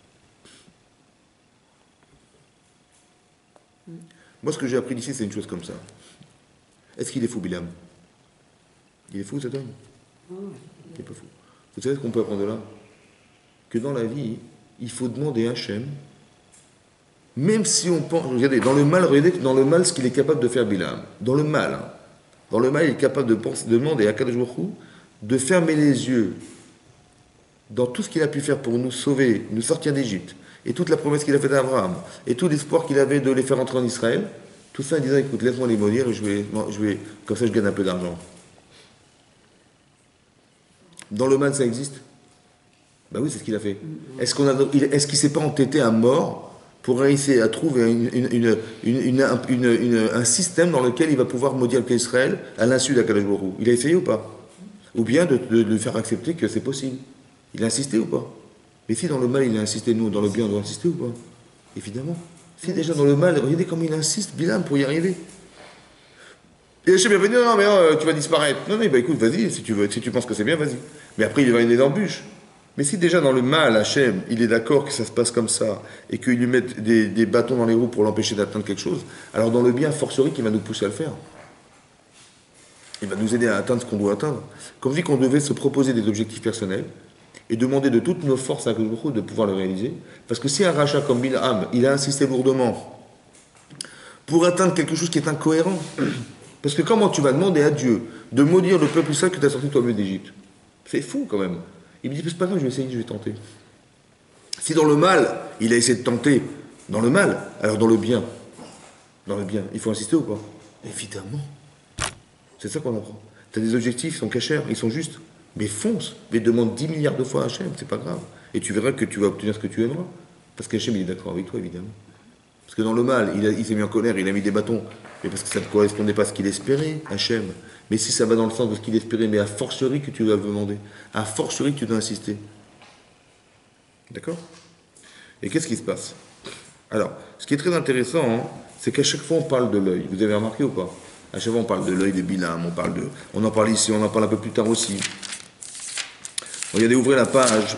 Moi, ce que j'ai appris d'ici, c'est une chose comme ça. Est-ce qu'il est fou, Bilham? Il est fou, cet homme? Il n'est pas fou. Vous savez ce qu'on peut apprendre de là? Que dans la vie, il faut demander à Hachem, même si on pense, regardez, dans le mal, regardez, dans le mal, ce qu'il est capable de faire Bilham, dans le mal, hein, dans le mal, il est capable de, penser, de demander à Kadosh Baruch Hu de fermer les yeux dans tout ce qu'il a pu faire pour nous sauver, nous sortir d'Égypte, et toute la promesse qu'il a faite à Abraham, et tout l'espoir qu'il avait de les faire entrer en Israël, tout ça en disant, écoute, laisse-moi les maudire, et je vais, je vais, comme ça je gagne un peu d'argent. Dans le mal, ça existe? Ben oui, c'est ce qu'il a fait. Est-ce qu'on a, est-ce qu'il ne s'est pas entêté à mort pour réussir à trouver une, une, une, une, une, une, un système dans lequel il va pouvoir maudire Israël à l'insu d'Akadosh Baruch Hu? Il a essayé ou pas? Ou bien de, de, de lui faire accepter que c'est possible? Il a insisté ou pas? Mais si dans le mal, il a insisté, nous, dans le bien, on doit insister ou pas? Évidemment. Si déjà dans le mal, regardez comme il insiste, Bilham, pour y arriver. Et Hachem va dire, non, mais non, tu vas disparaître. Non, non, bah écoute, vas-y, si tu veux, si tu penses que c'est bien, vas-y. Mais après, il va y avoir une embûche. Mais si déjà dans le mal, Hachem, il est d'accord que ça se passe comme ça, et qu'il lui mette des, des bâtons dans les roues pour l'empêcher d'atteindre quelque chose, alors dans le bien, fortiori, qu'il va nous pousser à le faire. Il va nous aider à atteindre ce qu'on doit atteindre. Comme dit qu'on devait se proposer des objectifs personnels, et demander de toutes nos forces à Kadosh de pouvoir le réaliser, parce que si un rachat comme Bilham, il a insisté lourdement pour atteindre quelque chose qui est incohérent, parce que comment tu vas demander à Dieu de maudire le peuple israélien que tu as sorti toi-même d'Égypte? C'est fou quand même. Il me dit, c'est pas grave, je vais essayer, je vais tenter. Si dans le mal, il a essayé de tenter, dans le mal, alors dans le bien, dans le bien, il faut insister ou pas? Évidemment. C'est ça qu'on apprend. Tu as des objectifs, ils sont cachers, ils sont justes. Mais fonce, mais demande dix milliards de fois à Hachem, c'est pas grave. Et tu verras que tu vas obtenir ce que tu aimeras. Parce qu'Hachem, il est d'accord avec toi, évidemment. Parce que dans le mal, il, a, il s'est mis en colère, il a mis des bâtons. Mais parce que ça ne correspondait pas à ce qu'il espérait, Hachem. Mais si ça va dans le sens de ce qu'il espérait, mais à fortiori que tu dois demander, à fortiori que tu dois insister. D'accord? Et qu'est-ce qui se passe? Alors, ce qui est très intéressant, hein, c'est qu'à chaque fois on parle de l'œil. Vous avez remarqué ou pas? À chaque fois on parle de l'œil de Bilham, on parle de, on en parle ici, on en parle un peu plus tard aussi. Regardez, ouvrez la page.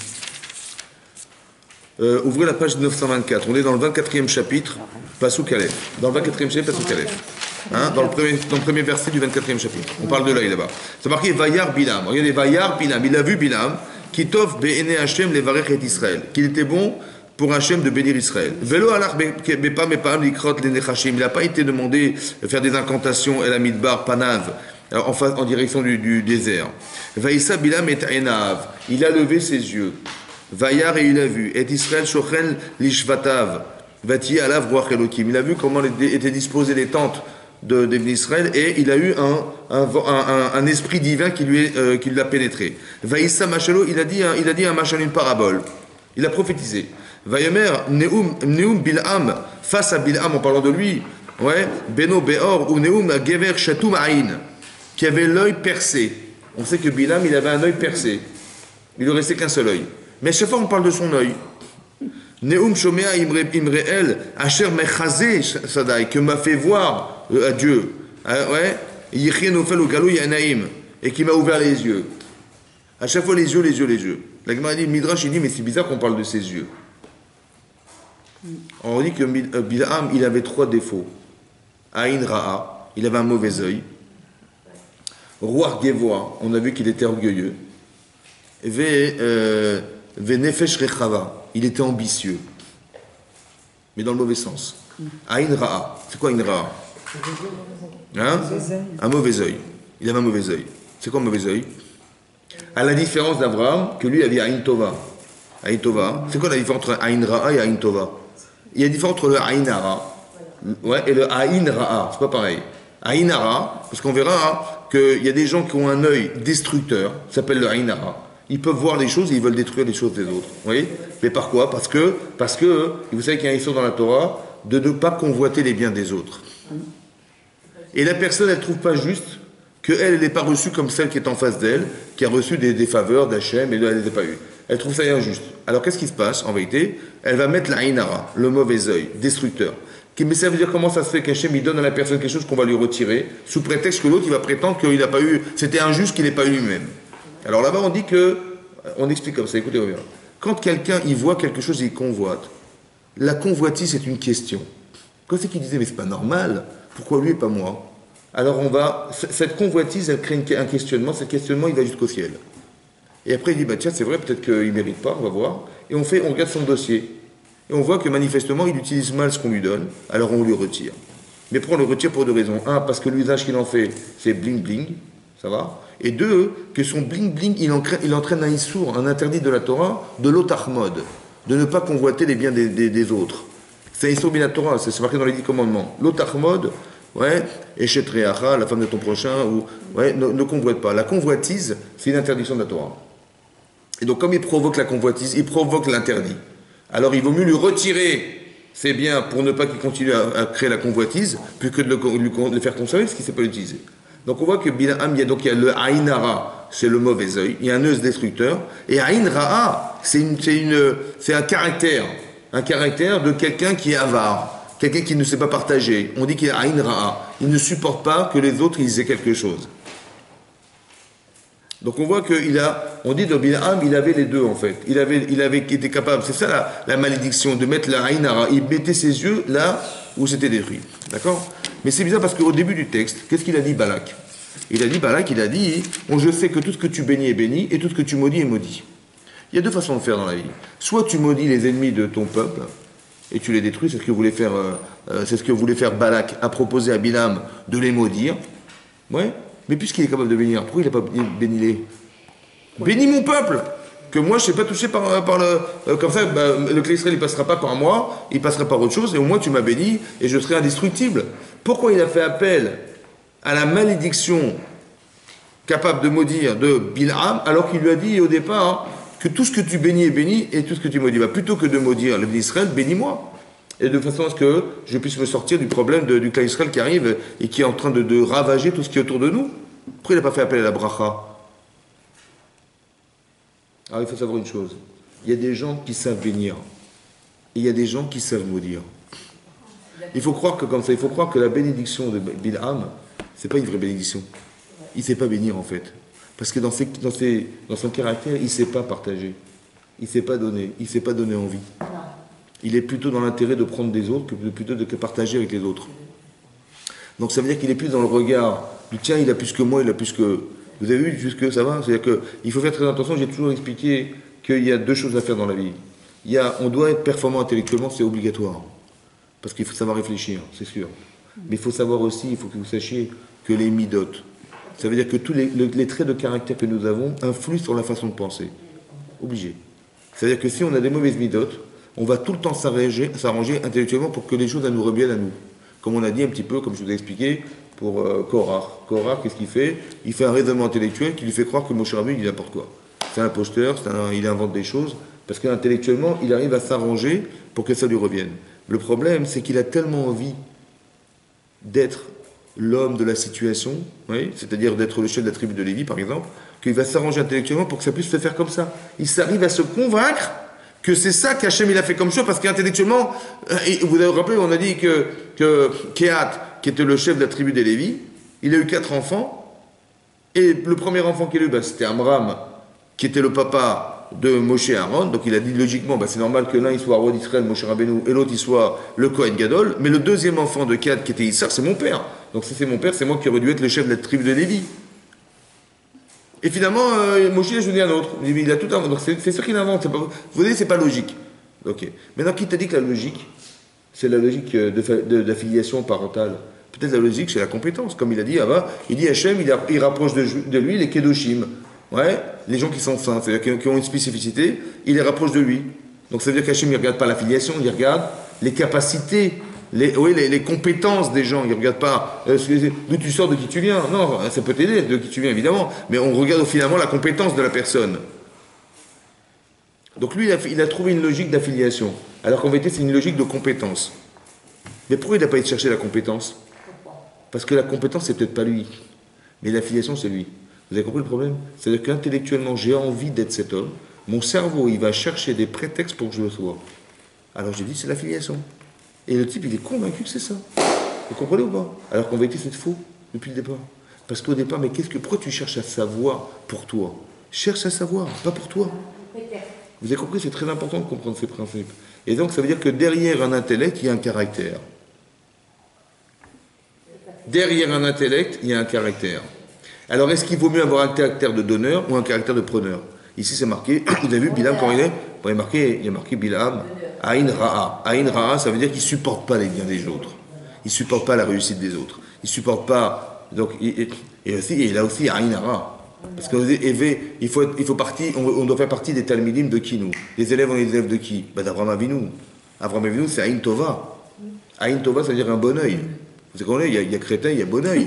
Euh, ouvrez la page neuf cent vingt-quatre. On est dans le vingt-quatrième chapitre, Passouk Aleph. Dans le vingt-quatrième chapitre, Passouk Aleph. Hein, dans, le premier, dans le premier verset du vingt-quatrième chapitre. On parle de l'œil là-bas. C'est marqué Vayar Bilam. Regardez, Vayar Bilam. Il a vu Bilam, Kitov Be'ene Hashem Levarech et Israël. Qu'il était bon pour Hashem de bénir Israël. Velo alach bepam epam likrot lenechashim. Il n'a pas été demandé de faire des incantations El Amidbar Panav en, face, en direction du, du désert. Vaïssa Bilam et Enav. Il a levé ses yeux. Vayar et il a vu. Et Israël shochen lishvatav. Vati alav roach Elokim. Il a vu comment étaient disposées les tentes de, de Israël et il a eu un, un, un, un esprit divin qui lui est, euh, qui l'a pénétré. Vaïssa machalo. Il a dit un, il a dit un machin, une parabole. Il a prophétisé. Vayomer Neum Neum Bilham, face à Bilham en parlant de lui, ouais, Beno Beor ou Neum Gever Shatum Aïn, qui avait l'œil percé. On sait que Bilham il avait un œil percé. Il ne restait qu'un seul œil. Mais à chaque fois on parle de son œil. Neum Shomea Imreel Asher Mechazé Sadai, que m'a fait voir euh, à Dieu. Euh, ouais, Yichien Ofel au Galou Yanaïm, et qui m'a ouvert les yeux. À chaque fois les yeux, les yeux, les yeux. La Gemara dit, Midrash il dit, mais c'est bizarre qu'on parle de ses yeux. On dit que Bilham, il avait trois défauts. Aïn Ra'a, il avait un mauvais œil. Roi Gevoa, on a vu qu'il était orgueilleux. Ve Nefesh Rechava, il était ambitieux. Mais dans le mauvais sens. Aïn Ra'a, c'est quoi Aïn Ra'a? Hein? Un mauvais œil. Il avait un mauvais œil. C'est quoi un mauvais œil? À la différence d'Abraham, que lui avait Aïn Tova. Aïn Tova, c'est quoi la différence entre Aïn Ra'a et Aïn Tova? Il y a une différence entre le Aïn Hara, ouais, et le Aïn Ra'a, c'est pas pareil. Aïn Hara, parce qu'on verra qu'il y a des gens qui ont un œil destructeur, ça s'appelle le Aïn Hara. Ils peuvent voir les choses et ils veulent détruire les choses des autres. Vous voyez? Mais par quoi? Parce que, parce que, vous savez qu'il y a un histoire dans la Torah de ne pas convoiter les biens des autres. Et la personne, elle ne trouve pas juste qu'elle n'est pas reçue comme celle qui est en face d'elle, qui a reçu des, des faveurs d'Hachem et elle ne les a pas eues. Elle trouve ça injuste. Alors qu'est-ce qui se passe en vérité? Elle va mettre l'Aïnara, le mauvais œil, destructeur. Mais ça veut dire comment ça se fait qu'Hachem il donne à la personne quelque chose qu'on va lui retirer, sous prétexte que l'autre il va prétendre qu'il n'a pas eu, c'était injuste qu'il n'ait pas eu lui-même. Alors là-bas on dit que, on explique comme ça, écoutez bien. Quand quelqu'un il voit quelque chose et il convoite, la convoitise c'est une question. Quand c'est qu'il disait mais c'est pas normal, pourquoi lui et pas moi? Alors on va, cette convoitise elle crée un questionnement, ce questionnement il va jusqu'au ciel. Et après, il dit, bah tiens, c'est vrai, peut-être qu'il ne mérite pas, on va voir. Et on fait, on regarde son dossier. Et on voit que manifestement, il utilise mal ce qu'on lui donne, alors on lui retire. Mais pourquoi on le retire pour deux raisons. Un, parce que l'usage qu'il en fait, c'est bling-bling, ça va. Et deux, que son bling-bling, il, il entraîne un issour, un interdit de la Torah, de l'otarmod, de ne pas convoiter les biens des, des, des autres. C'est un issour bin Torah, c'est marqué dans les dix commandements. L'otarmod, ouais, Echetreacha, la femme de ton prochain, ou, ouais, ne, ne convoite pas. La convoitise, c'est une interdiction de la Torah. Et donc, comme il provoque la convoitise, il provoque l'interdit. Alors, il vaut mieux lui retirer ses biens pour ne pas qu'il continue à, à créer la convoitise, plus que de le, lui, de le faire conserver, parce qu'il ne sait pas l'utiliser. Donc, on voit que Bilham, il y a, donc, il y a le Aïn Hara, c'est le mauvais œil, il y a un œil destructeur, et Aïn Ra'a, c'est, une, c'est, une, c'est un caractère, un caractère de quelqu'un qui est avare, quelqu'un qui ne sait pas partager. On dit qu'il a Aïn Ra'a, il ne supporte pas que les autres ils aient quelque chose. Donc on voit qu'il a, on dit de Bilham, il avait les deux en fait. Il avait, il avait été capable, c'est ça la, la malédiction, de mettre la Aïn Hara. Il mettait ses yeux là où c'était détruit. D'accord? Mais c'est bizarre parce qu'au début du texte, qu'est-ce qu'il a dit Balak? Il a dit, Balak, il a dit, bon, je sais que tout ce que tu bénis est béni et tout ce que tu maudis est maudit. Il y a deux façons de faire dans la vie. Soit tu maudis les ennemis de ton peuple et tu les détruis, c'est ce que voulait faire, euh, c'est ce que voulait faire Balak, a proposé à Bilham de les maudire. Ouais. Mais puisqu'il est capable de bénir, pourquoi il n'a pas béni les? Bénis mon peuple, que moi je ne sais pas toucher par, par le... Euh, comme ça, bah, le clé Israël, il ne passera pas par moi, il passera par autre chose, et au moins tu m'as béni, et je serai indestructible. Pourquoi il a fait appel à la malédiction capable de maudire de Bilham, alors qu'il lui a dit au départ que tout ce que tu bénis est béni, et tout ce que tu maudis, bah, plutôt que de maudire le Israël, bénis-moi. Et de façon à ce que je puisse me sortir du problème de, du clan Israël qui arrive et qui est en train de, de ravager tout ce qui est autour de nous. Pourquoi il n'a pas fait appel à la bracha? Alors il faut savoir une chose. Il y a des gens qui savent bénir. Et il y a des gens qui savent maudire. Il faut croire que comme ça, il faut croire que la bénédiction de Bilham, c'est pas une vraie bénédiction. Il ne sait pas bénir en fait. Parce que dans, ses, dans, ses, dans son caractère, il ne sait pas partager. Il ne sait pas donner. Il ne sait pas donner envie. Il est plutôt dans l'intérêt de prendre des autres que de, plutôt de que partager avec les autres. Donc ça veut dire qu'il est plus dans le regard du tiens, il a plus que moi, il a plus que... Vous avez vu jusque ça va? C'est-à-dire qu'il faut faire très attention. J'ai toujours expliqué qu'il y a deux choses à faire dans la vie. Il y a, on doit être performant intellectuellement, c'est obligatoire. Parce qu'il faut savoir réfléchir, c'est sûr. Mais il faut savoir aussi, il faut que vous sachiez que les midotes, ça veut dire que tous les, le, les traits de caractère que nous avons influent sur la façon de penser. Obligé. C'est-à-dire que si on a des mauvaises midotes, on va tout le temps s'arranger, s'arranger intellectuellement pour que les choses nous reviennent à nous. Comme on a dit un petit peu, comme je vous ai expliqué, pour euh, Korach. Korach, qu'est-ce qu'il fait? Il fait un raisonnement intellectuel qui lui fait croire que Moshe Rabbeinu, il dit n'importe quoi. C'est un imposteur, c'est un, il invente des choses, parce qu'intellectuellement, il arrive à s'arranger pour que ça lui revienne. Le problème, c'est qu'il a tellement envie d'être l'homme de la situation, oui, c'est-à-dire d'être le chef de la tribu de Lévi, par exemple, qu'il va s'arranger intellectuellement pour que ça puisse se faire comme ça. Il s'arrive à se convaincre que c'est ça qu'Hachem il a fait comme choix, parce qu'intellectuellement, vous avez rappelé, on a dit que, que Kehat, qui était le chef de la tribu des Lévi, il a eu quatre enfants, et le premier enfant qu'il a eu, bah, c'était Amram, qui était le papa de Moshe et Aaron, donc il a dit logiquement, bah, c'est normal que l'un il soit roi d'Israël, Moshe Rabbeinu, et l'autre il soit le Kohen Gadol, mais le deuxième enfant de Kehat, qui était Issar, c'est mon père. Donc si c'est mon père, c'est moi qui aurais dû être le chef de la tribu de Lévi. Et finalement, euh, Moshe il a choisi un autre. Il a tout un... Donc c'est, c'est sûr qu'il invente. Pas... Vous voyez, c'est pas logique. Ok. Maintenant, qui t'a dit que la logique, c'est la logique de, de, d'affiliation parentale? Peut-être la logique, c'est la compétence. Comme il a dit, ah bah, il dit Hachem, il, il rapproche de, de lui les Kedoshim. Ouais, les gens qui sont saints, c'est-à-dire qui ont une spécificité, il les rapproche de lui. Donc ça veut dire qu'Hachem, il ne regarde pas l'affiliation, il regarde les capacités. Les, oui, les, les compétences des gens, ils ne regardent pas euh, d'où tu sors, de qui tu viens. Non, ça peut t'aider, de qui tu viens évidemment, mais on regarde finalement la compétence de la personne. Donc lui, il a, il a trouvé une logique d'affiliation, alors qu'en vérité, c'est une logique de compétence. Mais pourquoi il n'a pas été chercher la compétence? Parce que la compétence, c'est peut-être pas lui, mais l'affiliation, c'est lui. Vous avez compris le problème? C'est-à-dire qu'intellectuellement, j'ai envie d'être cet homme, mon cerveau, il va chercher des prétextes pour que je le sois. Alors j'ai dit, c'est l'affiliation. Et le type, il est convaincu que c'est ça. Vous comprenez ou pas? Alors qu'en vérité, c'est faux, depuis le départ. Parce qu'au départ, mais qu'est-ce que, pourquoi tu cherches à savoir pour toi? Cherche à savoir, pas pour toi. Vous avez compris, c'est très important de comprendre ces principes. Et donc, ça veut dire que derrière un intellect, il y a un caractère. Derrière un intellect, il y a un caractère. Alors, est-ce qu'il vaut mieux avoir un caractère de donneur ou un caractère de preneur? Ici, c'est marqué, vous avez vu, Bilam, quand il est, bon, il est marqué, il y a marqué Bilam, Aïn Ra'a. Aïn Ra'a, ça veut dire qu'il ne supporte pas les biens des autres. Il ne supporte pas la réussite des autres. Il ne supporte pas. Donc, il, et aussi, et il a aussi Aïn Ra'a. Parce qu'il faut, il faut partie, on, on doit faire partie des Talmidim de qui, nous? Les élèves, on est les élèves de qui? Ben, d'Avraham Avinu. Avraham Avinu, c'est Aïn Tova. Aïn Tova, ça veut dire un bon œil. Vous savez, il y a, il y a crétin, il y a bon œil.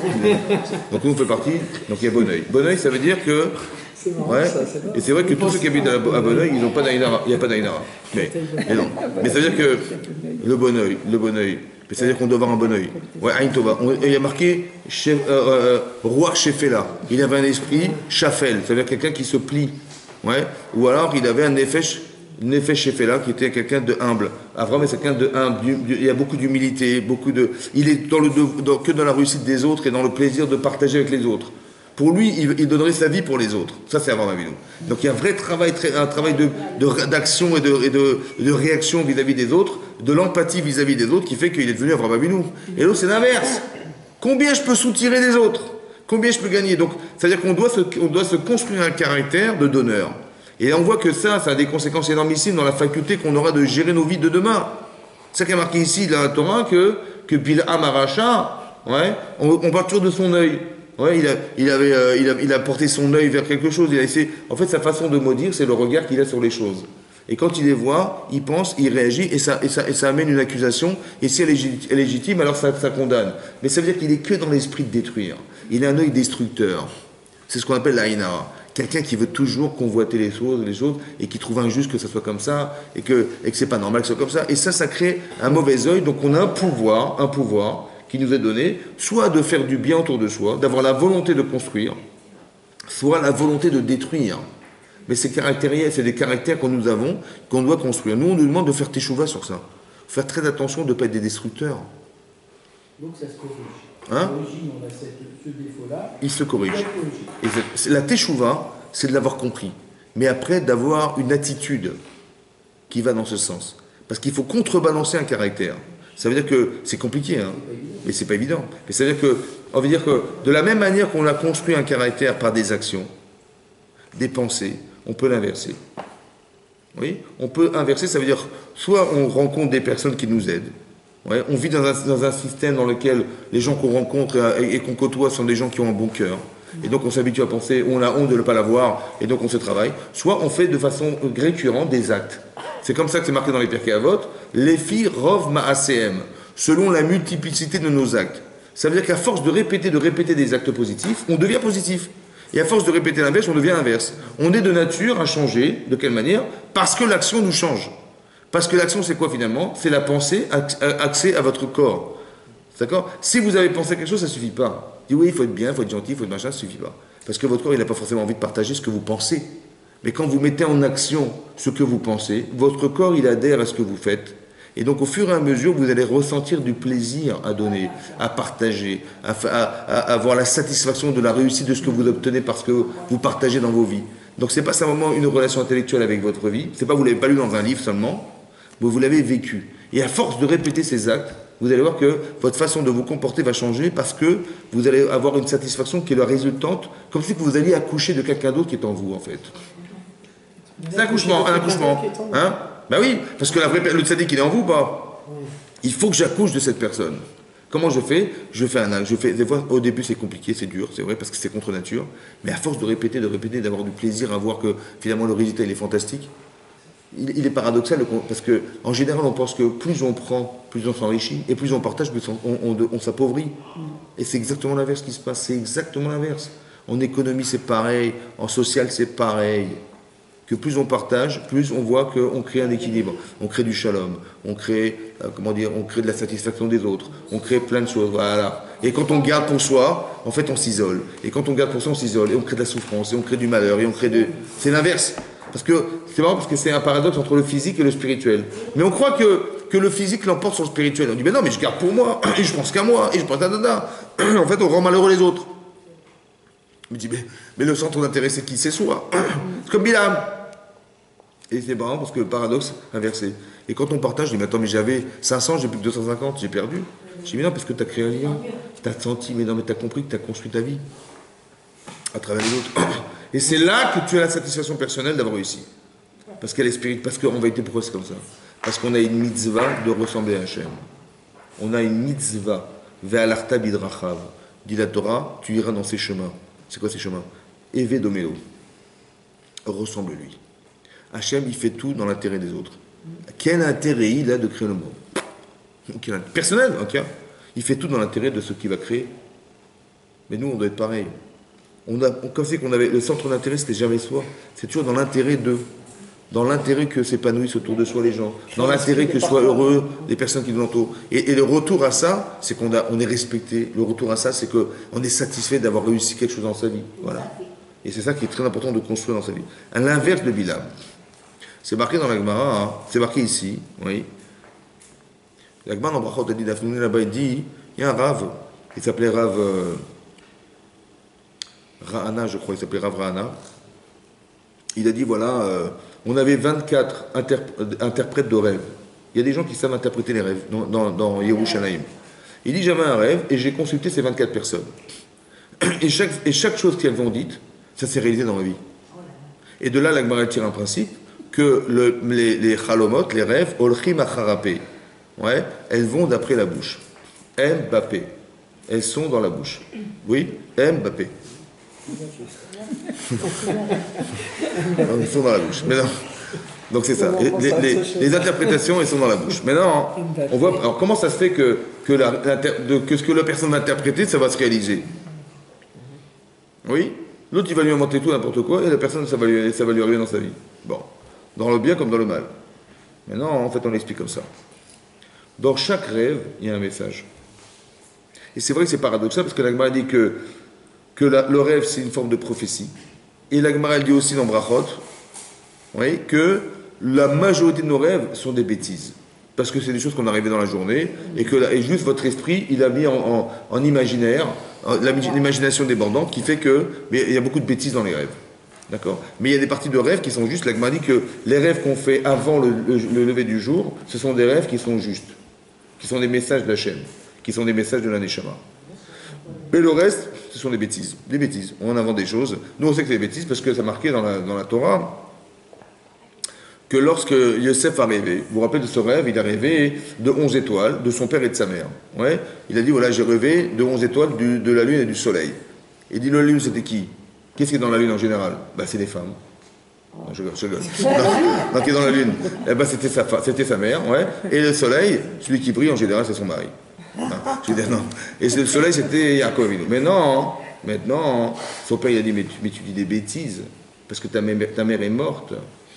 Donc, nous, on fait partie. Donc, il y a bon œil. Bon œil, ça veut dire que. C'est marrant, ouais. Ça, c'est et c'est vrai que tous ceux qui habitent à, à Bonneuil, ils n'ont pas d'Aïnara. Il n'y a pas d'Aïnara. Mais, mais non. Mais ça veut dire que le bon œil, le bon œil. Mais ça veut dire qu'on doit avoir un bon œil. Ouais, Aïn Tova. On, il y a marqué chef, euh, euh, roi Shefela. Il avait un esprit Shafel. Ça veut dire quelqu'un qui se plie. Ouais. Ou alors il avait un effet, un effet Shefela qui était quelqu'un de humble. Avraham est quelqu'un de humble. Du, du, il y a beaucoup d'humilité, beaucoup de. Il est dans le, dans, que dans la réussite des autres et dans le plaisir de partager avec les autres. Pour lui, il, il donnerait sa vie pour les autres. Ça, c'est Avraham Avinu. Donc il y a un vrai travail, un travail de, de, d'action et, de, et de, de réaction vis-à-vis des autres, de l'empathie vis-à-vis des autres, qui fait qu'il est devenu Avraham Avinu. Et l'autre, c'est l'inverse. Combien je peux soutirer des autres? Combien je peux gagner? Donc, c'est-à-dire qu'on doit se, on doit se construire un caractère de donneur. Et on voit que ça, ça a des conséquences énormissimes dans la faculté qu'on aura de gérer nos vies de demain. C'est ça qui est marqué ici dans la Torah, que, que Bilham Aracha, ouais, on, on part toujours de son œil. Ouais, il, a, il, avait, euh, il, a, il a porté son œil vers quelque chose. Il a essayé... En fait, sa façon de maudire, c'est le regard qu'il a sur les choses. Et quand il les voit, il pense, il réagit, et ça, et ça, et ça amène une accusation. Et si elle est légitime, alors ça, ça condamne. Mais ça veut dire qu'il n'est que dans l'esprit de détruire. Il a un œil destructeur. C'est ce qu'on appelle l'Aïnara. Quelqu'un qui veut toujours convoiter les choses, les choses, et qui trouve injuste que ça soit comme ça, et que, et que c'est pas normal que ce soit comme ça. Et ça, ça crée un mauvais œil. Donc on a un pouvoir, un pouvoir, qui nous est donné, soit de faire du bien autour de soi, d'avoir la volonté de construire, soit la volonté de détruire. Mais c'est caractériel, c'est des caractères que nous avons, qu'on doit construire. Nous, on nous demande de faire teshuva sur ça. Faire très attention de ne pas être des destructeurs. Donc ça se corrige. Hein? À l'origine, on a cette, ce défaut-là. Il se corrige. Il va Et la teshuva, c'est de l'avoir compris. Mais après, d'avoir une attitude qui va dans ce sens. Parce qu'il faut contrebalancer un caractère. Ça veut dire que c'est compliqué, hein, mais c'est pas évident. Mais ça veut dire que, on veut dire que de la même manière qu'on a construit un caractère par des actions, des pensées, on peut l'inverser. Oui, on peut inverser, ça veut dire soit on rencontre des personnes qui nous aident. Ouais, on vit dans un, dans un système dans lequel les gens qu'on rencontre et, et qu'on côtoie sont des gens qui ont un bon cœur. Et donc on s'habitue à penser, on a honte de ne pas l'avoir, et donc on se travaille. Soit on fait de façon récurrente des actes. C'est comme ça que c'est marqué dans les Pirkei Avot, Lefi Rov Ma'aseem, selon la multiplicité de nos actes. Ça veut dire qu'à force de répéter, de répéter des actes positifs, on devient positif. Et à force de répéter l'inverse, on devient inverse. On est de nature à changer. De quelle manière? Parce que l'action nous change. Parce que l'action, c'est quoi finalement? C'est la pensée axée à votre corps. D'accord? Si vous avez pensé quelque chose, ça ne suffit pas. Dis oui, il faut être bien, il faut être gentil, il faut être machin, ça ne suffit pas. Parce que votre corps, il n'a pas forcément envie de partager ce que vous pensez. Mais quand vous mettez en action ce que vous pensez, votre corps, il adhère à ce que vous faites. Et donc, au fur et à mesure, vous allez ressentir du plaisir à donner, à partager, à, à, à avoir la satisfaction de la réussite de ce que vous obtenez parce que vous partagez dans vos vies. Donc, ce n'est pas simplement une relation intellectuelle avec votre vie. Ce n'est pas que vous ne l'avez pas lu dans un livre seulement, mais vous l'avez vécu. Et à force de répéter ces actes, vous allez voir que votre façon de vous comporter va changer parce que vous allez avoir une satisfaction qui est la résultante, comme si vous alliez accoucher de quelqu'un d'autre qui est en vous, en fait. C'est un accouchement, un accouchement. Hein? Ben oui, parce que la vraie, le tzaddik, il est en vous ou pas? Il faut que j'accouche de cette personne. Comment je fais? Je fais un acte. Je fais, des fois, au début, c'est compliqué, c'est dur, c'est vrai, parce que c'est contre nature. Mais à force de répéter, de répéter, d'avoir du plaisir à voir que finalement le résultat, il est fantastique, il, il est paradoxal, parce qu'en général, on pense que plus on prend, plus on s'enrichit, et plus on partage, plus on, on, on, on s'appauvrit. Et c'est exactement l'inverse qui se passe, c'est exactement l'inverse. En économie, c'est pareil, en social, c'est pareil. Que plus on partage, plus on voit qu'on crée un équilibre. On crée du shalom, on crée, euh, comment dire, on crée de la satisfaction des autres, on crée plein de choses, voilà. Et quand on garde pour soi, en fait, on s'isole. Et quand on garde pour soi, on s'isole, et on crée de la souffrance, et on crée du malheur, et on crée de... C'est l'inverse. Parce que, c'est marrant, parce que c'est un paradoxe entre le physique et le spirituel. Mais on croit que, que le physique l'emporte sur le spirituel. On dit, mais non, mais je garde pour moi, et je pense qu'à moi, et je pense à dada. En fait, on rend malheureux les autres. Je me dis, mais, mais le centre d'intérêt, c'est qui? C'est soi. C'est comme Bilam. Et c'est marrant parce que le paradoxe inversé. Et quand on partage, je dis, mais attends, mais j'avais cinq cents, j'ai plus que deux cent cinquante, j'ai perdu. Je dis, mais non, parce que tu as créé un lien. Tu as senti, mais non, mais tu as compris que tu as construit ta vie à travers les autres. Et c'est là que tu as la satisfaction personnelle d'avoir réussi. Parce qu'elle est spirituelle. Parce qu'en vérité, pourquoi c'est comme ça? Parce qu'on a une mitzvah de ressembler à Hachem. On a une mitzvah. Ve'alarta bidrachav. Dit la Torah, tu iras dans ses chemins. C'est quoi ces chemins? Eve domelo. Ressemble-lui. Hachem, il fait tout dans l'intérêt des autres. Quel intérêt il a de créer le monde? Personnel, ok. Il fait tout dans l'intérêt de ce qu'il va créer. Mais nous, on doit être pareil. On a, comme c'est qu'on avait le centre d'intérêt, c'était jamais soi. C'est toujours dans l'intérêt d'eux. Dans l'intérêt que s'épanouissent autour de soi les gens. Dans l'intérêt que soient heureux les personnes qui nous entourent. Et, et le retour à ça, c'est qu'on a, on est respecté. Le retour à ça, c'est qu'on est satisfait d'avoir réussi quelque chose dans sa vie. Voilà. Et c'est ça qui est très important de construire dans sa vie. À l'inverse de Bilam. C'est marqué dans la Gemara, hein. C'est marqué ici, oui. La Gemara dans Brachot, elle dit, là-bas, il dit, il y a un Rav, il s'appelait Rav euh, Rahana, je crois, il s'appelait Rav Rahana. Il a dit, voilà, euh, on avait vingt-quatre interp interprètes de rêves. Il y a des gens qui savent interpréter les rêves dans, dans, dans Yerushalayim. Il dit, j'avais un rêve et j'ai consulté ces vingt-quatre personnes. Et chaque, et chaque chose qu'elles ont dite, ça s'est réalisé dans ma vie. Et de là, la Gemara tire un principe, que le, les, les chalomot, les rêves, olchim acharapé, ouais, elles vont d'après la bouche. Mbappé. Elles sont dans la bouche. Oui, Mbappé. Elles sont dans la bouche. Mais non. Donc c'est ça. Les, les, les, les interprétations, elles sont dans la bouche. Maintenant, on voit. Alors comment ça se fait que, que, la, de, que ce que la personne va interpréter, ça va se réaliser? Oui. L'autre, il va lui inventer tout, n'importe quoi, et la personne, ça va lui, ça va lui arriver dans sa vie. Bon. Dans le bien comme dans le mal. Maintenant, en fait, on l'explique comme ça. Dans chaque rêve, il y a un message. Et c'est vrai que c'est paradoxal, parce que la Gemara dit que, que la, le rêve, c'est une forme de prophétie. Et la Gemara dit aussi dans Brachot, oui, que la majorité de nos rêves sont des bêtises. parce que c'est des choses qu'on a rêvé dans la journée, et que et juste votre esprit, il a mis en, en, en imaginaire, l'imagination débordante qui fait que, mais il y a beaucoup de bêtises dans les rêves. D'accord? Mais il y a des parties de rêves qui sont justes. L'Agma dit que les rêves qu'on fait avant le, le, le lever du jour, ce sont des rêves qui sont justes, qui sont des messages d'Hachem, qui sont des messages de la Neshama. Mais le reste, ce sont des bêtises. Des bêtises. On invente des choses. Nous, on sait que c'est des bêtises parce que ça marqué dans la, dans la Torah que lorsque Yosef a rêvé, vous vous rappelez de ce rêve, il a rêvé de onze étoiles, de son père et de sa mère. Ouais? Il a dit, voilà, j'ai rêvé de onze étoiles, du, de la lune et du soleil. Il dit, la lune, c'était qui? Qu'est-ce qui est dans la lune en général? Ben, c'est les femmes. Non, je rigole, je rigole. Non, non, qui est dans la lune? Eh ben, c'était sa, c'était sa mère, ouais. Et le soleil, celui qui brille en général, c'est son mari. Non, je veux dire, non. Et le soleil, c'était Yaakov. Mais non, maintenant, son père, il a dit, mais tu, mais tu dis des bêtises, parce que ta mère, ta mère est morte.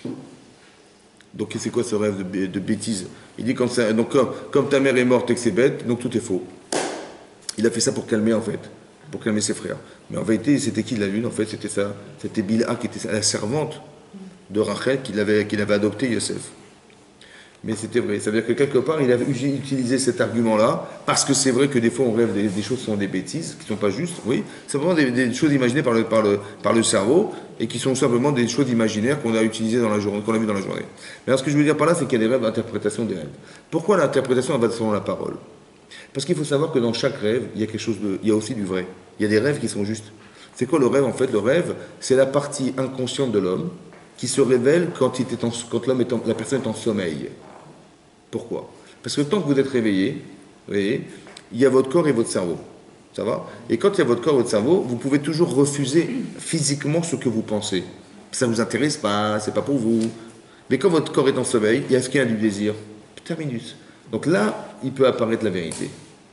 Donc c'est quoi ce rêve de, de bêtises? Il dit, quand ça, donc, comme, comme ta mère est morte et que c'est bête, donc tout est faux. Il a fait ça pour calmer, en fait, pour calmer ses frères. Mais en vérité, c'était qui la lune? En fait, c'était ça, c'était Bilha, qui était la servante de Rachel, qu'il avait, qu'il avait adopté Yosef. Mais c'était vrai. Ça veut dire que quelque part, il avait utilisé cet argument-là, parce que c'est vrai que des fois, on rêve des, des choses qui sont des bêtises, qui ne sont pas justes, oui. C'est vraiment des, des choses imaginées par le, par, le, par le cerveau, et qui sont simplement des choses imaginaires qu'on a utilisées dans la journée, qu'on a vues dans la journée. Mais alors, ce que je veux dire par là, c'est qu'il y a des rêves d'interprétation des rêves. Pourquoi l'interprétation va selon la parole? Parce qu'il faut savoir que dans chaque rêve, il y a quelque chose de, il y a aussi du vrai. Il y a des rêves qui sont justes. C'est quoi le rêve? En fait, le rêve, c'est la partie inconsciente de l'homme qui se révèle quand, il est en, quand l'homme est en, la personne est en sommeil. Pourquoi? Parce que tant que vous êtes réveillé, vous voyez, il y a votre corps et votre cerveau. Ça va? Et quand il y a votre corps et votre cerveau, vous pouvez toujours refuser physiquement ce que vous pensez. Ça ne vous intéresse pas, c'est pas pour vous. Mais quand votre corps est en sommeil, il y a ce qu'il y a du désir. Terminus. Donc là, il peut apparaître la vérité.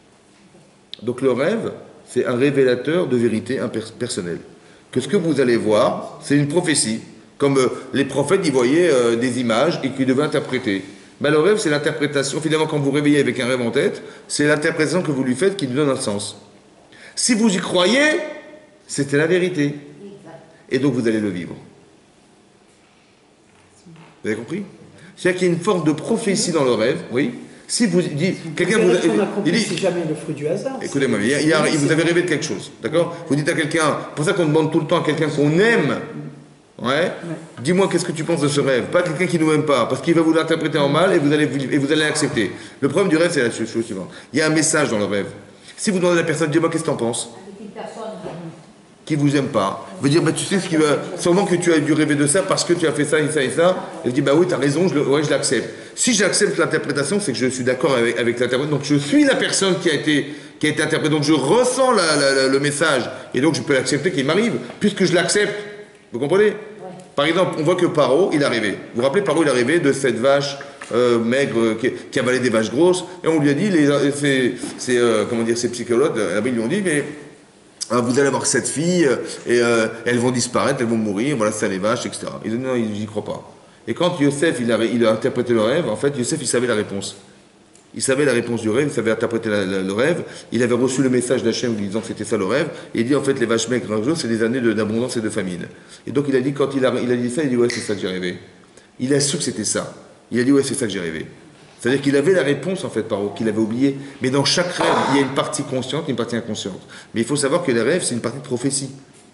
Donc le rêve, c'est un révélateur de vérité impersonnelle. Que ce que vous allez voir, c'est une prophétie. Comme euh, les prophètes, ils voyaient euh, des images et qu'ils devaient interpréter. Ben, le rêve, c'est l'interprétation. Finalement, quand vous réveillez avec un rêve en tête, c'est l'interprétation que vous lui faites qui lui donne un sens. Si vous y croyez, c'était la vérité. Et donc, vous allez le vivre. Vous avez compris? C'est-à-dire qu'il y a une forme de prophétie dans le rêve, oui. Si vous dites, quelqu'un vous a, il dit, c'est jamais le fruit du hasard. Écoutez-moi, il y a, il y a, vous avez rêvé de quelque chose, d'accord? Vous dites à quelqu'un, pour ça qu'on demande tout le temps à quelqu'un qu'on aime, ouais, ouais. Dis-moi qu'est-ce que tu penses de ce rêve, pas quelqu'un qui ne nous aime pas, parce qu'il va vous l'interpréter en mal et vous allez et vous allez l'accepter. Le problème du rêve, c'est la chose suivante. Il y a un message dans le rêve. Si vous demandez à la personne, dis-moi qu'est-ce que tu en penses, qui vous aime pas, veut dire, bah, tu sais ce qui va, sûrement que tu as dû rêver de ça parce que tu as fait ça et ça et ça, et je dis, bah oui, tu as raison, je le, ouais, je l'accepte. Si j'accepte l'interprétation, c'est que je suis d'accord avec, avec l'interprétation, donc je suis la personne qui a été, qui a été interprétée, donc je ressens la, la, la, le message, et donc je peux l'accepter qu'il m'arrive, puisque je l'accepte. Vous comprenez? Par exemple, on voit que Paro, il est arrivé. Vous vous rappelez, Paro, il est arrivé de cette vache euh, maigre euh, qui, qui avalait des vaches grosses, et on lui a dit, les, ces, ces, euh, comment dire, ces psychologues, là-bas, ils lui ont dit, mais vous allez avoir sept filles, et euh, elles vont disparaître, elles vont mourir, voilà, c'est les vaches, et cetera. Ils ont dit, non, ils n'y croient pas. Et quand Yosef, il a, il a interprété le rêve, en fait, Yosef, il savait la réponse. Il savait la réponse du rêve, il savait interpréter la, la, le rêve, il avait reçu le message d'Hachem lui disant que c'était ça le rêve, et il dit, en fait, les vaches maigres, c'est des années de, d'abondance et de famine. Et donc, il a dit, quand il a, il a dit ça, il dit, ouais, c'est ça que j'ai rêvé. Il a su que c'était ça. Il a dit, ouais, c'est ça que j'ai rêvé. C'est-à-dire qu'il avait la réponse, en fait, Paro, qu'il avait oublié. Mais dans chaque rêve, il y a une partie consciente et une partie inconsciente. Mais il faut savoir que les rêves, c'est une partie de prophétie.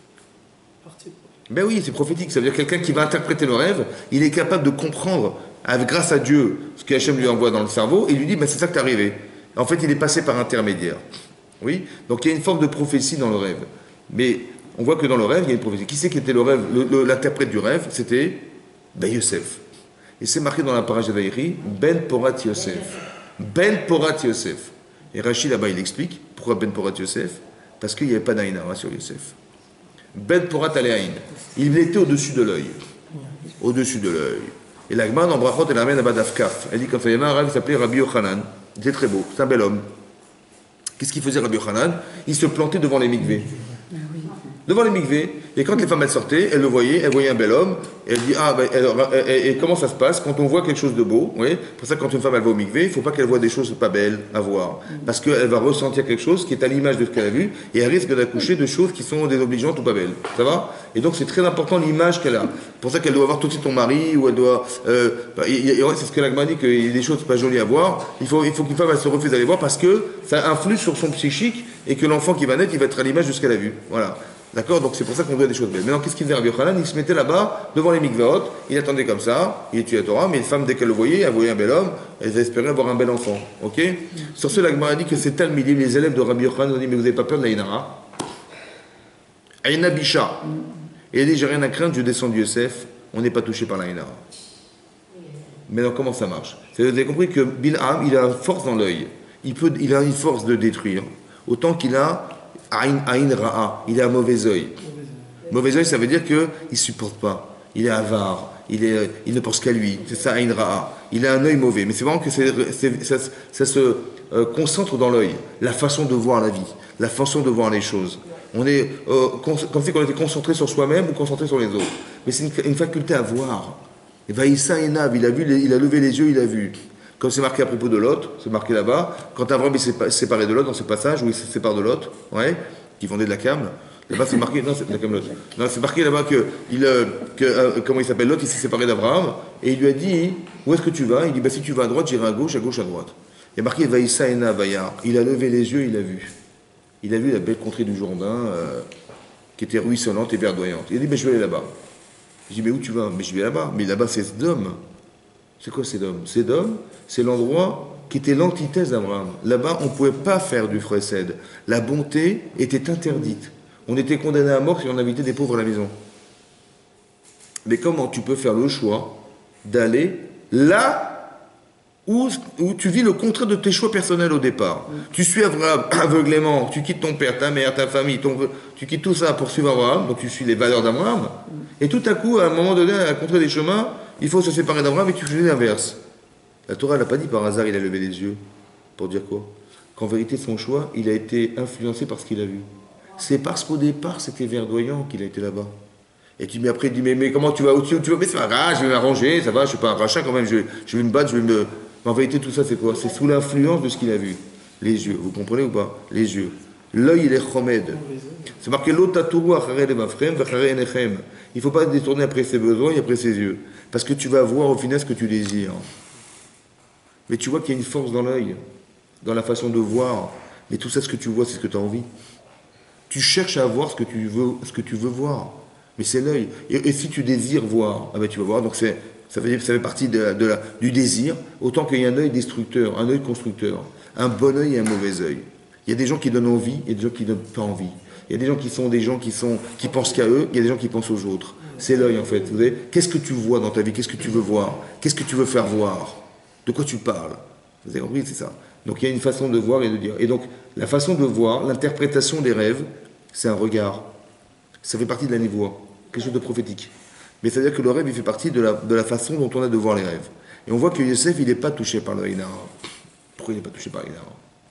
Ben oui, c'est prophétique. Ça veut dire que quelqu'un qui va interpréter le rêve, il est capable de comprendre, avec, grâce à Dieu, ce que Hachem lui envoie dans le cerveau, et il lui dit, ben, c'est ça que t'es arrivé. En fait, il est passé par intermédiaire. Oui. Donc il y a une forme de prophétie dans le rêve. Mais on voit que dans le rêve, il y a une prophétie. Qui c'est qui était le rêve, le, le, l'interprète du rêve? C'était ben, Yosef. Et c'est marqué dans la paracha de Vaïri, Ben Porat Yosef. Ben Porat Yosef. Et Rachid là-bas, il explique pourquoi Ben Porat Yosef. Parce qu'il n'y avait pas d'Aïnara sur Yosef. Ben Porat Aléaïn. Il était au-dessus de l'œil. Au-dessus de l'œil. Et l'Agman en Brachot, elle amène à Badafkaf. Elle dit comme ça, il y avait un rêve qui s'appelait Rabbi Yochanan. Il était très beau, c'est un bel homme. Qu'est-ce qu'il faisait Rabbi Yochanan? Il se plantait devant les mikvés. devant les mikvés. Et quand les femmes elles sortaient, elles le voyaient, elles voyaient un bel homme, et elles disent, ah, ben, elle- elle- elle- et comment ça se passe quand on voit quelque chose de beau, vous voyez? Pour ça, quand une femme elle va au mikvé, il ne faut pas qu'elle voit des choses pas belles à voir. Parce qu'elle va ressentir quelque chose qui est à l'image de ce qu'elle a vu, et elle risque d'accoucher de choses qui sont désobligeantes ou pas belles. Ça va? Et donc, c'est très important l'image qu'elle a. Pour ça qu'elle doit voir tout de suite ton mari, ou elle doit. Euh, bah, il y a- c'est ce que l'Agma dit, qu'il y a des choses pas jolies à voir. Il faut, il faut qu'une femme elle se refuse d'aller voir parce que ça influe sur son psychique et que l'enfant qui va naître, il va être à l'image de ce qu'elle a vu. Voilà. D'accord? Donc c'est pour ça qu'on doit des choses belles. Maintenant, qu'est-ce qu'il faisait Rabbi Yochanan? Il se mettait là-bas, devant les mikvaot, il attendait comme ça, il étudiait la Torah, mais les femmes, dès qu'elles le voyaient, elles voyaient un bel homme, elles espéraient avoir un bel enfant. Ok? Sur ce, l'Agma a dit que c'est Talmidim, les élèves de Rabbi Yochanan ont dit, mais vous n'avez pas peur de la Inara? Aïna Bisha. Et il a dit, j'ai rien à craindre, je descends du Yosef, on n'est pas touché par la Inara. Maintenant, comment ça marche? Vous avez compris que Bilham, il a une force dans l'œil. Il, peut, il a une force de détruire. Autant qu'il a Aïn, Aïn Ra'a, il a un mauvais œil. Mauvais œil, ça veut dire qu'il ne supporte pas. Il est avare. Il, est, il ne pense qu'à lui. C'est ça, Aïn Ra'a. Il a un œil mauvais. Mais c'est vraiment que c'est, c'est, ça, ça se euh, concentre dans l'œil. La façon de voir la vie. La façon de voir les choses. On est euh, comme si on était concentré sur soi-même ou concentré sur les autres. Mais c'est une, une faculté à voir. Et Vaïssa et Nav, il a, vu, il a levé les yeux, il a vu. Comme c'est marqué à propos de Lot, c'est marqué là-bas, quand Abraham il s'est séparé de Lot dans ce passage où il se sépare de Lot, ouais, qui vendait de la cam, là-bas c'est marqué, non c'est de la camelote, non c'est marqué là-bas que, il, euh, que euh, comment il s'appelle Lot, il s'est séparé d'Abraham et il lui a dit, où est-ce que tu vas? Il dit, bah si tu vas à droite, j'irai à gauche, à gauche, à droite. Il y a marqué Vaïssa et Nav, il a levé les yeux, il a vu. Il a vu la belle contrée du Jourdain euh, qui était ruisselante et verdoyante. Il a dit, bah, je vais aller là-bas. Je dis, mais où tu vas? Mais je vais là-bas. Mais là-bas, c'est Sodome. C'est quoi Sodome? Sodome, c'est l'endroit qui était l'antithèse d'Abraham. Là-bas, on ne pouvait pas faire du chesed. La bonté était interdite. On était condamné à mort si on invitait des pauvres à la maison. Mais comment tu peux faire le choix d'aller là où, où tu vis le contraire de tes choix personnels au départ? Tu suis Abraham aveuglément, tu quittes ton père, ta mère, ta famille, ton, tu quittes tout ça pour suivre Abraham, donc tu suis les valeurs d'Abraham. Et tout à coup, à un moment donné, à la contrée des chemins, il faut se séparer d'Abraham et tu fais l'inverse. La Torah n'a pas dit par hasard, il a levé les yeux. Pour dire quoi? Qu'en vérité, son choix, il a été influencé par ce qu'il a vu. C'est parce qu'au départ, c'était verdoyant qu'il a été là-bas. Et tu, mais après, il dit, mais, mais comment tu vas? Où tu, tu vas? Mais c'est pas grave, je vais m'arranger, ça va, je suis pas un rachat quand même, je, je vais me battre, je vais me... Mais en vérité, tout ça, c'est quoi? C'est sous l'influence de ce qu'il a vu. Les yeux, vous comprenez ou pas? Les yeux. L'œil, il est chomed. C'est marqué l'otatourou acharei lemafrem v'acharei enechem. Il ne faut pas détourner après ses besoins et après ses yeux. Parce que tu vas voir au final ce que tu désires. Mais tu vois qu'il y a une force dans l'œil, dans la façon de voir. Mais tout ça, ce que tu vois, c'est ce que tu as envie. Tu cherches à voir ce que tu veux, ce que tu veux voir. Mais c'est l'œil. Et, et si tu désires voir, ah ben tu vas voir. Donc c'est, ça, fait, ça fait partie de la, de la, du désir, autant qu'il y a un œil destructeur, un œil constructeur. Un bon œil et un mauvais œil. Il y a des gens qui donnent envie et des gens qui ne donnent pas envie. Il y a des gens qui sont des gens qui, sont, qui pensent qu'à eux, il y a des gens qui pensent aux autres. C'est l'œil en fait. Vous savez, qu'est-ce que tu vois dans ta vie? Qu'est-ce que tu veux voir? Qu'est-ce que tu veux faire voir? De quoi tu parles? Vous avez compris, c'est ça. Donc il y a une façon de voir et de dire. Et donc la façon de voir, l'interprétation des rêves, c'est un regard. Ça fait partie de la névoie, quelque chose de prophétique. Mais ça veut dire que le rêve, il fait partie de la, de la façon dont on a de voir les rêves. Et on voit que Yosef, il n'est pas touché par le Inara. Pourquoi il n'est pas touché par le Inara?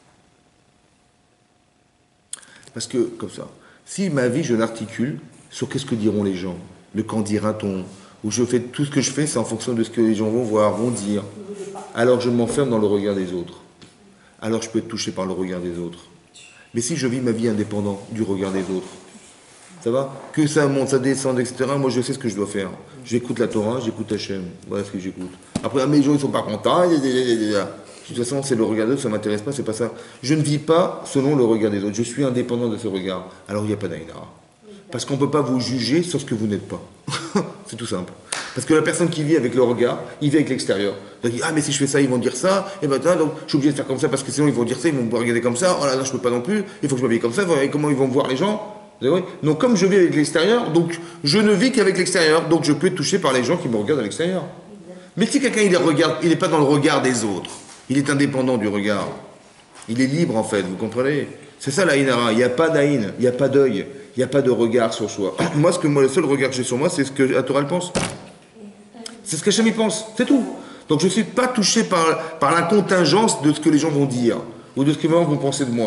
Parce que, comme ça, si ma vie, je l'articule sur qu'est-ce que diront les gens, le qu'en dira-t-on, où je fais tout ce que je fais, c'est en fonction de ce que les gens vont voir, vont dire, alors je m'enferme dans le regard des autres. Alors je peux être touché par le regard des autres. Mais si je vis ma vie indépendante du regard des autres, ça va? Que ça monte, ça descende, et cetera. Moi, je sais ce que je dois faire. J'écoute la Torah, j'écoute Hachem. Voilà ce que j'écoute. Après, ah, mais les gens, ils sont pas contents. De toute façon, c'est le regard des autres, ça ne m'intéresse pas, c'est pas ça. Je ne vis pas selon le regard des autres. Je suis indépendant de ce regard. Alors, il n'y a pas d'Aïnara. Parce qu'on ne peut pas vous juger sur ce que vous n'êtes pas. C'est tout simple. Parce que la personne qui vit avec le regard, il vit avec l'extérieur. Donc, il dit, ah, mais si je fais ça, ils vont dire ça. Et maintenant, donc, je suis obligé de faire comme ça parce que sinon, ils vont dire ça, ils vont me regarder comme ça. Oh là là, je ne peux pas non plus. Il faut que je m'habille comme ça. Et comment ils vont voir les gens? Donc, comme je vis avec l'extérieur, donc je ne vis qu'avec l'extérieur. Donc, je peux être touché par les gens qui me regardent à l'extérieur. Mais si quelqu'un, il les regarde, il n'est pas dans le regard des autres. Il est indépendant du regard. Il est libre, en fait, vous comprenez? C'est ça la Inara. Il n'y a pas d'Aïn, il n'y a pas d'œil, il n'y a pas de regard sur soi. Moi, ce que moi, le seul regard que j'ai sur moi, c'est ce que la Torah pense. C'est ce qu'Hachem pense, c'est tout. Donc je ne suis pas touché par, par la contingence de ce que les gens vont dire, ou de ce que les gens vont penser de moi.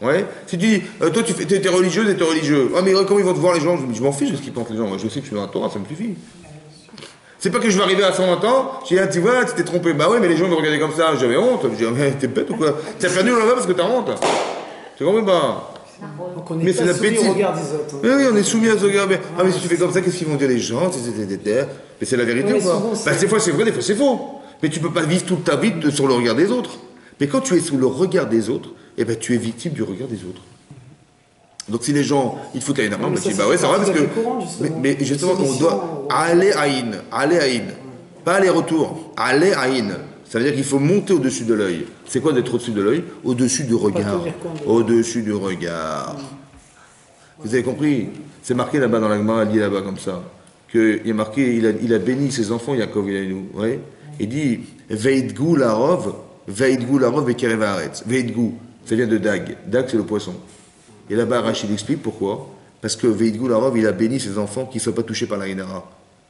Ouais. Si tu dis, euh, toi, tu fais, t'es, t'es religieuse et t'es religieux. Ah, mais euh, comment ils vont te voir les gens? Je, je m'en fiche de ce qu'ils pensent les gens. Moi, je sais que je suis dans la Torah, ça me suffit. C'est pas que je vais arriver à cent vingt ans, je dis, ah, tu vois, tu t'es trompé. Bah ouais, mais les gens me regardaient comme ça, j'avais honte. Je dis, mais t'es bête ou quoi? T'as perdu le là-bas parce que t'as honte. Tu comprends pas? Donc on est Mais pas c'est la soumis bêtise. au regard des autres. hein. Oui, oui, on est soumis à ce regard. Mais, ah, mais si tu fais comme ça, qu'est-ce qu'ils vont dire les gens? Mais c'est la vérité Ouais, ou pas? souvent, c'est- Bah, des fois c'est vrai, des fois c'est faux. Mais tu peux pas vivre toute ta vie de- sur le regard des autres. Mais quand tu es sous le regard des autres, eh ben, tu es victime du regard des autres. Donc si les gens, ils foutent à énormément, mais bah, ça, tu dis, c'est bah ouais, c'est vrai partie parce de que. la vie courante, mais, justement. mais justement, on Soumission, doit ouais. aller à in, aller à in. Pas aller-retour, aller à in. Ça veut dire qu'il faut monter au-dessus de l'œil. C'est quoi d'être au-dessus de l'œil? Au-dessus du regard. tenir compte de- Au-dessus du regard. Vous avez compris? C'est marqué là-bas dans la Gemara, il dit là-bas comme ça. Que, il est marqué, il a, il a béni ses enfants, Yaakov, il a nous. Ouais. Il dit, Veidgou larov, Veidgou larov et kerevaretz. Veidgou, ça vient de Dag. Dag, c'est le poisson. Et là-bas, Rachid explique pourquoi. Parce que Veidgou larov, il a béni ses enfants qui ne soient pas touchés par la Hinara.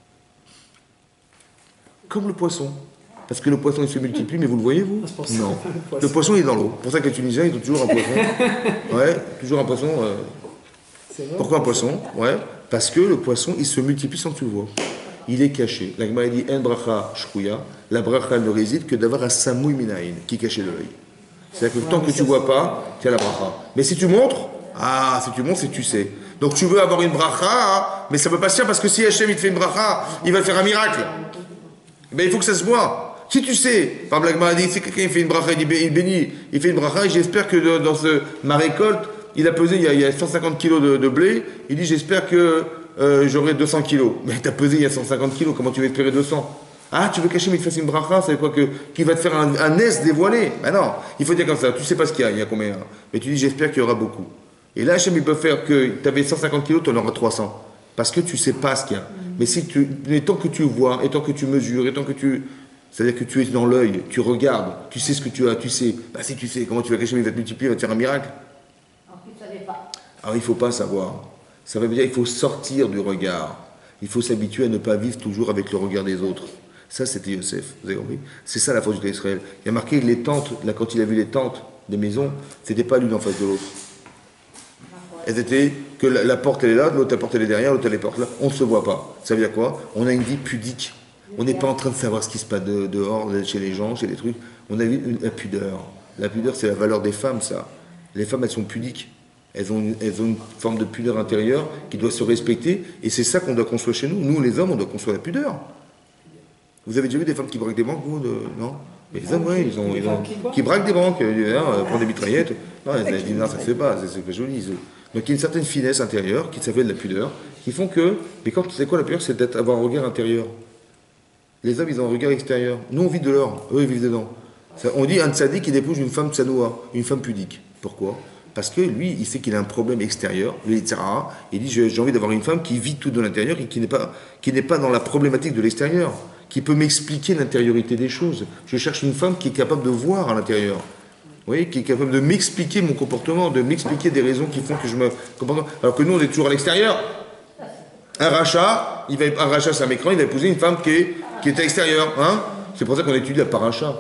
Comme le poisson. Parce que le poisson, il se multiplie, mais vous le voyez, vous? C'est pour ça Non. qu'on fait le poisson. Le poisson, il est dans l'eau. C'est pour ça que les Tunisiens, ils ont toujours un poisson. Ouais, toujours un poisson. euh, C'est vrai. Pourquoi un poisson? Ouais, parce que le poisson, il se multiplie sans que tu le vois. Il est caché. La Gemara dit En bracha shkouya. La bracha ne réside que d'avoir un samoui minaïn, qui est caché de l'œil. C'est-à-dire que tant que tu ne vois pas, tu as la bracha. Mais si tu montres, ah, si tu montres, c'est que tu sais. Donc tu veux avoir une bracha, hein, mais ça ne peut pas se faire parce que si Hachem il te fait une bracha, il va te faire un miracle. Ben, il faut que ça se voit. Si tu sais, par exemple, la Gemara dit, si quelqu'un fait une bracha, il bé- il bénit, il fait une bracha, et j'espère que de- dans ce, ma récolte, il a pesé, il y a, il y a cent cinquante kilos de, de blé, il dit, j'espère que euh, j'aurai deux cents kilos. Mais tu as pesé, il y a cent cinquante kilos, comment tu vas espérer deux cents? Ah, tu veux cacher, mais il te fasse une bracha, c'est quoi que, qui va te faire un, un S dévoilé? Ben non, il faut dire comme ça, tu sais pas ce qu'il y a, il y a combien. Mais tu dis, j'espère qu'il y aura beaucoup. Et là, Hachem, il peut faire que tu avais cent cinquante kilos, tu en auras trois cents. Parce que tu sais pas ce qu'il y a. Mais si tu, mais tant que tu vois, et tant que tu mesures, et tant que tu, c'est-à-dire que tu es dans l'œil, tu regardes, tu sais ce que tu as, tu sais. Bah si tu sais, comment tu vas cacher, mais il va te multiplier, il va te faire un miracle. En plus, ça n'est pas. Alors il ne faut pas savoir. Ça veut dire qu'il faut sortir du regard. Il faut s'habituer à ne pas vivre toujours avec le regard des autres. Ça, c'était Yosef, vous avez compris? C'est ça la force d'Israël. Il y a marqué les tentes, là quand il a vu les tentes des maisons, c'était pas l'une en face de l'autre. Elles étaient que la, la porte elle est là, l'autre la porte elle est derrière, l'autre elle est porte là. On ne se voit pas. Ça veut dire quoi? On a une vie pudique. On n'est pas en train de savoir ce qui se passe de- dehors, chez les gens, chez les trucs. On a une, la pudeur. La pudeur, c'est la valeur des femmes, ça. Les femmes, elles sont pudiques. Elles ont, une, elles ont une forme de pudeur intérieure qui doit se respecter. Et c'est ça qu'on doit construire chez nous. Nous, les hommes, on doit construire la pudeur. Vous avez déjà vu des femmes qui braquent des banques, vous de... Non? Mais les hommes, oui, ils ont, ils ont- qui braquent des banques, euh, hein, prennent des mitraillettes. Non, elles disent, non, ça ne se fait pas, c'est c'est pas joli. ils- Donc il y a une certaine finesse intérieure qui s'appelle la pudeur, qui font que. Mais quand c'est quoi la pudeur? C'est d'avoir un regard intérieur. Les hommes, ils ont un regard extérieur. Nous, on vit de l'or, eux, ils vivent dedans. Ça- on dit un tzaddik, il épouse une femme tsanoua, une femme pudique. Pourquoi? Parce que lui, il sait qu'il a un problème extérieur, le Yitzhara. Il dit, j'ai j'ai envie d'avoir une femme qui vit tout de l'intérieur et qui n'est pas, qui n'est pas dans la problématique de l'extérieur, qui peut m'expliquer l'intériorité des choses. Je cherche une femme qui est capable de voir à l'intérieur. Vous voyez, qui est capable de m'expliquer mon comportement, de m'expliquer des raisons qui font que je me comporte. Alors que nous, on est toujours à l'extérieur. Un rachat, il va, un rachat, c'est un écran, il va épouser une femme qui est, qui est à l'extérieur. Hein? C'est pour ça qu'on étudie la paracha.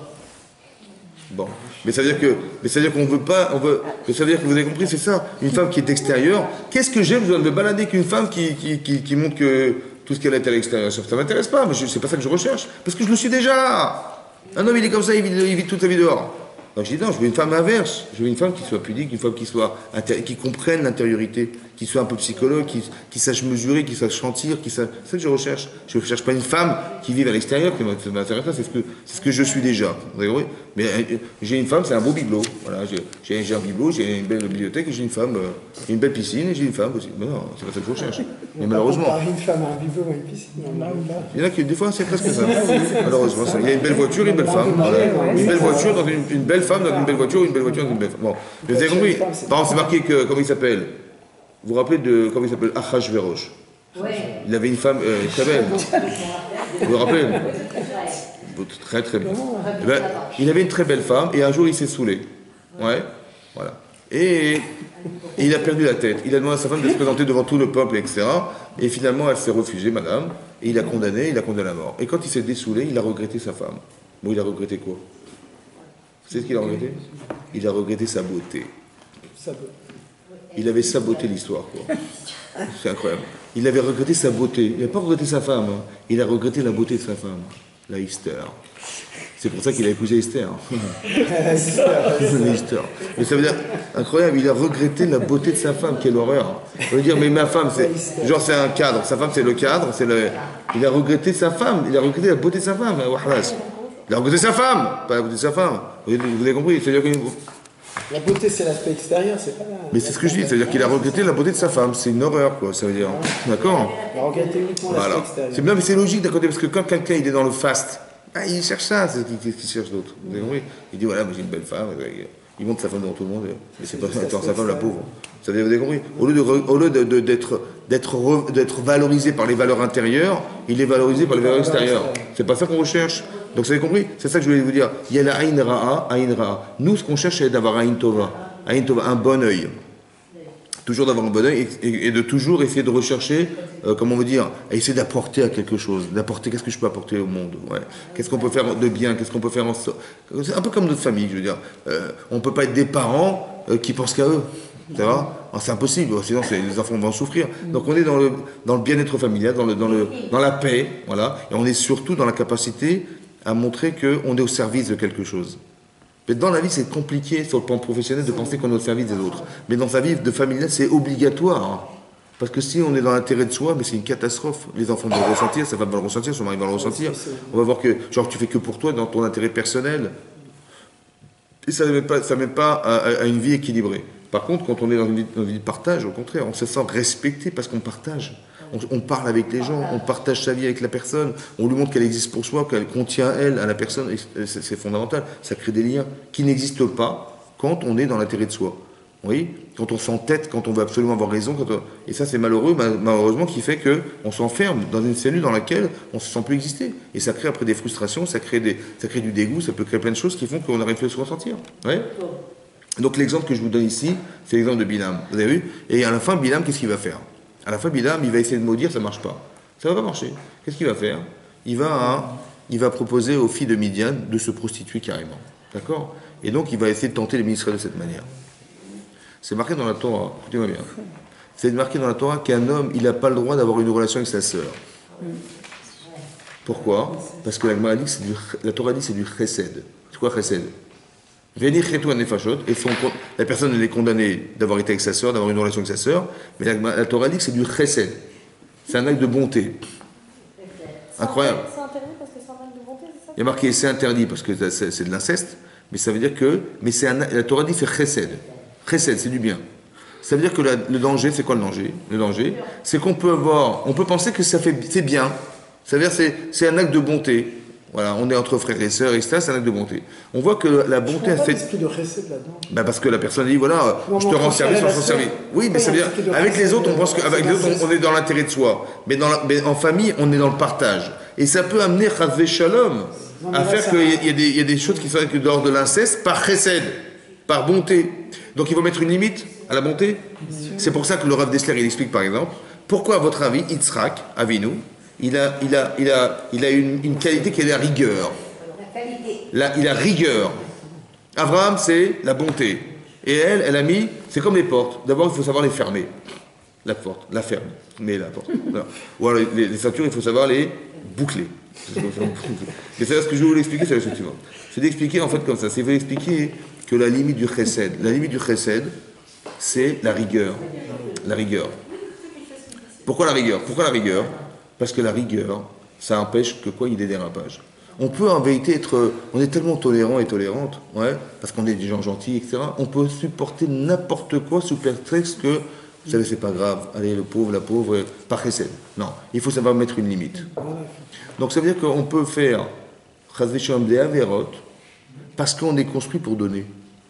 Bon. Mais ça veut dire que, mais ça veut dire qu'on veut pas, on veut, mais ça veut dire que vous avez compris, c'est ça. Une femme qui est extérieure. Qu'est-ce que j'ai besoin de me balader qu'une femme qui, qui, qui, qui montre que tout ce qu'elle est à l'extérieur? Ça ne m'intéresse pas, mais je- c'est pas ça que je recherche. Parce que je le suis déjà. Un homme, il est comme ça, il vit, il vit toute sa vie dehors. Donc je dis non, je veux une femme inverse. Je veux une femme qui soit pudique, une femme qui soit intér- qui comprenne l'intériorité, qui soit un peu psychologue, qui, qui sache mesurer, qui sache sentir, qui sache... c'est ça que je recherche. Je ne cherche pas une femme qui vive à l'extérieur, qui m'intéresse pas, c'est ce que c'est ce que je suis déjà. Vous avez compris? Mais euh, j'ai une femme, c'est un beau bibelot. Voilà, j'ai, j'ai, j'ai un bibelot, j'ai une belle bibliothèque, et j'ai une femme, euh, une belle piscine, et j'ai une femme aussi. Mais non, c'est pas ça que je recherche. Mais malheureusement. Comparer une femme à un bibelot ou à une piscine, là ou là. Il y en a qui, des fois, c'est presque ça. Malheureusement, ça. Il y a une belle voiture, une belle femme. Voilà. Une belle voiture dans une, une belle femme dans une belle voiture, une belle voiture dans une belle femme. Bon, vous avez compris. Par exemple, c'est marqué que, comment il s'appelle? Vous vous rappelez de, comment il s'appelle? Achashverosh. Oui. Il avait une femme euh, très belle. Vous vous rappelez? Très très bien. Eh ben, il avait une très belle femme et un jour il s'est saoulé. Ouais, voilà. Et, et il a perdu la tête. Il a demandé à sa femme de se présenter devant tout le peuple, et cetera. Et finalement, elle s'est refusée, madame. Et il a condamné, il a condamné à mort. Et quand il s'est dessoulé, il a regretté sa femme. Bon, il a regretté quoi? Vous savez ce qu'il a regretté? Il a regretté sa beauté. Il avait saboté l'histoire, quoi. C'est incroyable. Il avait regretté sa beauté. Il n'a pas regretté sa femme. Hein. Il a regretté la beauté de sa femme, la Esther. C'est pour ça qu'il a épousé Esther. Esther. Mais ça veut dire, incroyable, il a regretté la beauté de sa femme. Quelle horreur. On veut dire, mais ma femme, c'est genre c'est un cadre. Sa femme, c'est le cadre. C'est le... Il a regretté sa femme. Il a regretté la beauté de sa femme. Il a regretté sa femme, pas la beauté de sa femme. Vous avez compris? C'est-à-dire que... La beauté, c'est l'aspect extérieur, c'est pas la... Mais c'est ce que je dis, c'est-à-dire qu'il a regretté la beauté de sa femme. C'est une horreur, quoi, ça veut dire. D'accord? Il a regretté uniquement l'aspect Voilà. extérieur. C'est bien, mais c'est logique d'un côté, parce que quand quelqu'un il est dans le faste, ah, il cherche ça, c'est ce qu'il cherche d'autre. Vous avez compris? Il dit voilà, moi j'ai une belle femme, il montre sa femme devant tout le monde, mais c'est pas attends, sa femme la pauvre. Ça veut dire, vous avez compris? Au lieu de, au lieu de, de, d'être, d'être, d'être valorisé par les valeurs intérieures, il est valorisé par les valeurs extérieures. C'est pas ça qu'on recherche. Donc vous avez compris? C'est ça que je voulais vous dire. Il y a la Aïn Ra'a, Aïn Ra'a. Nous, ce qu'on cherche, c'est d'avoir Aïn Tova. Aïn Tova, un bon œil. Toujours d'avoir un bon œil et, et, et de toujours essayer de rechercher, euh, comment on veut dire, à essayer d'apporter à quelque chose. D'apporter, qu'est-ce que je peux apporter au monde? Ouais. Qu'est-ce qu'on peut faire de bien? Qu'est-ce qu'on peut faire en sorte? C'est un peu comme notre famille, je veux dire. Euh, on ne peut pas être des parents euh, qui pensent qu'à eux. Ça va? C'est impossible, sinon les enfants vont en souffrir. Donc on est dans le, dans le bien-être familial, dans, le, dans, le, dans la paix, voilà. Et on est surtout dans la capacité à montrer qu'on est au service de quelque chose. Mais dans la vie, c'est compliqué sur le plan professionnel de penser qu'on est au service des autres. Mais dans sa vie de familiale, c'est obligatoire. Parce que si on est dans l'intérêt de soi, mais c'est une catastrophe. Les enfants vont le ressentir, sa femme va le ressentir, son mari va le ressentir. On va voir que, genre, tu fais que pour toi, dans ton intérêt personnel. Et ça ne mène pas, ça mène pas à, à, à une vie équilibrée. Par contre, quand on est dans une vie, dans une vie de partage, au contraire, on se sent respecté parce qu'on partage. On, on parle avec les gens, on partage sa vie avec la personne, on lui montre qu'elle existe pour soi, qu'elle contient elle à la personne, et c'est, c'est fondamental. Ça crée des liens qui n'existent pas quand on est dans l'intérêt de soi. Oui, quand on s'entête, quand on veut absolument avoir raison, quand on... et ça c'est malheureux, malheureusement, qui fait qu'on s'enferme dans une cellule dans laquelle on ne se sent plus exister. Et ça crée après des frustrations, ça crée, des... ça crée du dégoût, ça peut créer plein de choses qui font qu'on n'arrive plus à se ressentir. Oui. Donc l'exemple que je vous donne ici, c'est l'exemple de Bilam. Vous avez vu? Et à la fin, Bilam, qu'est-ce qu'il va faire? À la fin, Bilam, il va essayer de maudire, ça ne marche pas. Ça ne va pas marcher. Qu'est-ce qu'il va faire? Il va, hein, il va proposer aux filles de Midian de se prostituer carrément. D'accord? Et donc, il va essayer de tenter les ministres de cette manière. C'est marqué dans la Torah, écoutez-moi bien. C'est marqué dans la Torah qu'un homme, il n'a pas le droit d'avoir une relation avec sa sœur. Pourquoi? Parce que la, dit que c'est du, la Torah dit que c'est du chesed. C'est quoi chesed? Venir chetou à nefashot, et son, la personne elle est condamnée d'avoir été avec sa sœur, d'avoir une relation avec sa sœur, mais la, la Torah dit que c'est du chesed. C'est un acte de bonté. Incroyable. C'est interdit parce que c'est un acte de bonté, c'est ça? Il y a marqué c'est interdit parce que c'est, c'est de l'inceste, mais ça veut dire que, mais c'est un, la Torah dit c'est chesed. Chesed, c'est du bien. Ça veut dire que la, le danger, c'est quoi le danger? Le danger, c'est qu'on peut avoir, on peut penser que ça fait, c'est bien. Ça veut dire c'est, c'est un acte de bonté. Voilà, on est entre frères et sœurs, et cetera, c'est un acte de bonté. On voit que la bonté a fait. Qu'est-ce de chesed là-dedans? Ben parce que la personne dit voilà, non, je te rends service, je te rends service. Oui, mais ça veut dire, avec les autres, on pense qu'avec les autres, on, on est dans l'intérêt de soi. Mais, dans la, mais en famille, on est dans le partage. Et ça peut amener Chazvé Shalom à faire qu'il y, y, y a des choses qui sont de l'ordre de l'inceste par chesed, par bonté. Donc il faut mettre une limite à la bonté. C'est pour ça que le Rav Dessler, il explique par exemple, pourquoi à votre avis, Yitzhak, Avinu, il a, il a, il a, il a une, une qualité qui est la rigueur. La qualité. La, il a rigueur. Abraham, c'est la bonté. Et elle, elle a mis, c'est comme les portes. D'abord, il faut savoir les fermer. La porte, la ferme, mais la porte. Voilà. Ou alors les, les ceintures, il faut savoir les boucler. Et c'est ce que je vais vous l'expliquer, c'est la chose suivante. C'est d'expliquer en fait comme ça. C'est vous expliquer que la limite du chesed, la limite du chesed, c'est la rigueur. La rigueur. Pourquoi la rigueur? Pourquoi la rigueur? Parce que la rigueur, ça empêche que quoi? Il y ait des dérapages. On peut en vérité être, on est tellement tolérant et tolérante, ouais, parce qu'on est des gens gentils, et cetera. On peut supporter n'importe quoi sous prétexte que, vous savez, c'est pas grave, allez, le pauvre, la pauvre, pas chesed. Non, il faut savoir mettre une limite. Donc ça veut dire qu'on peut faire chazvé shalom des averot parce qu'on est construit pour donner.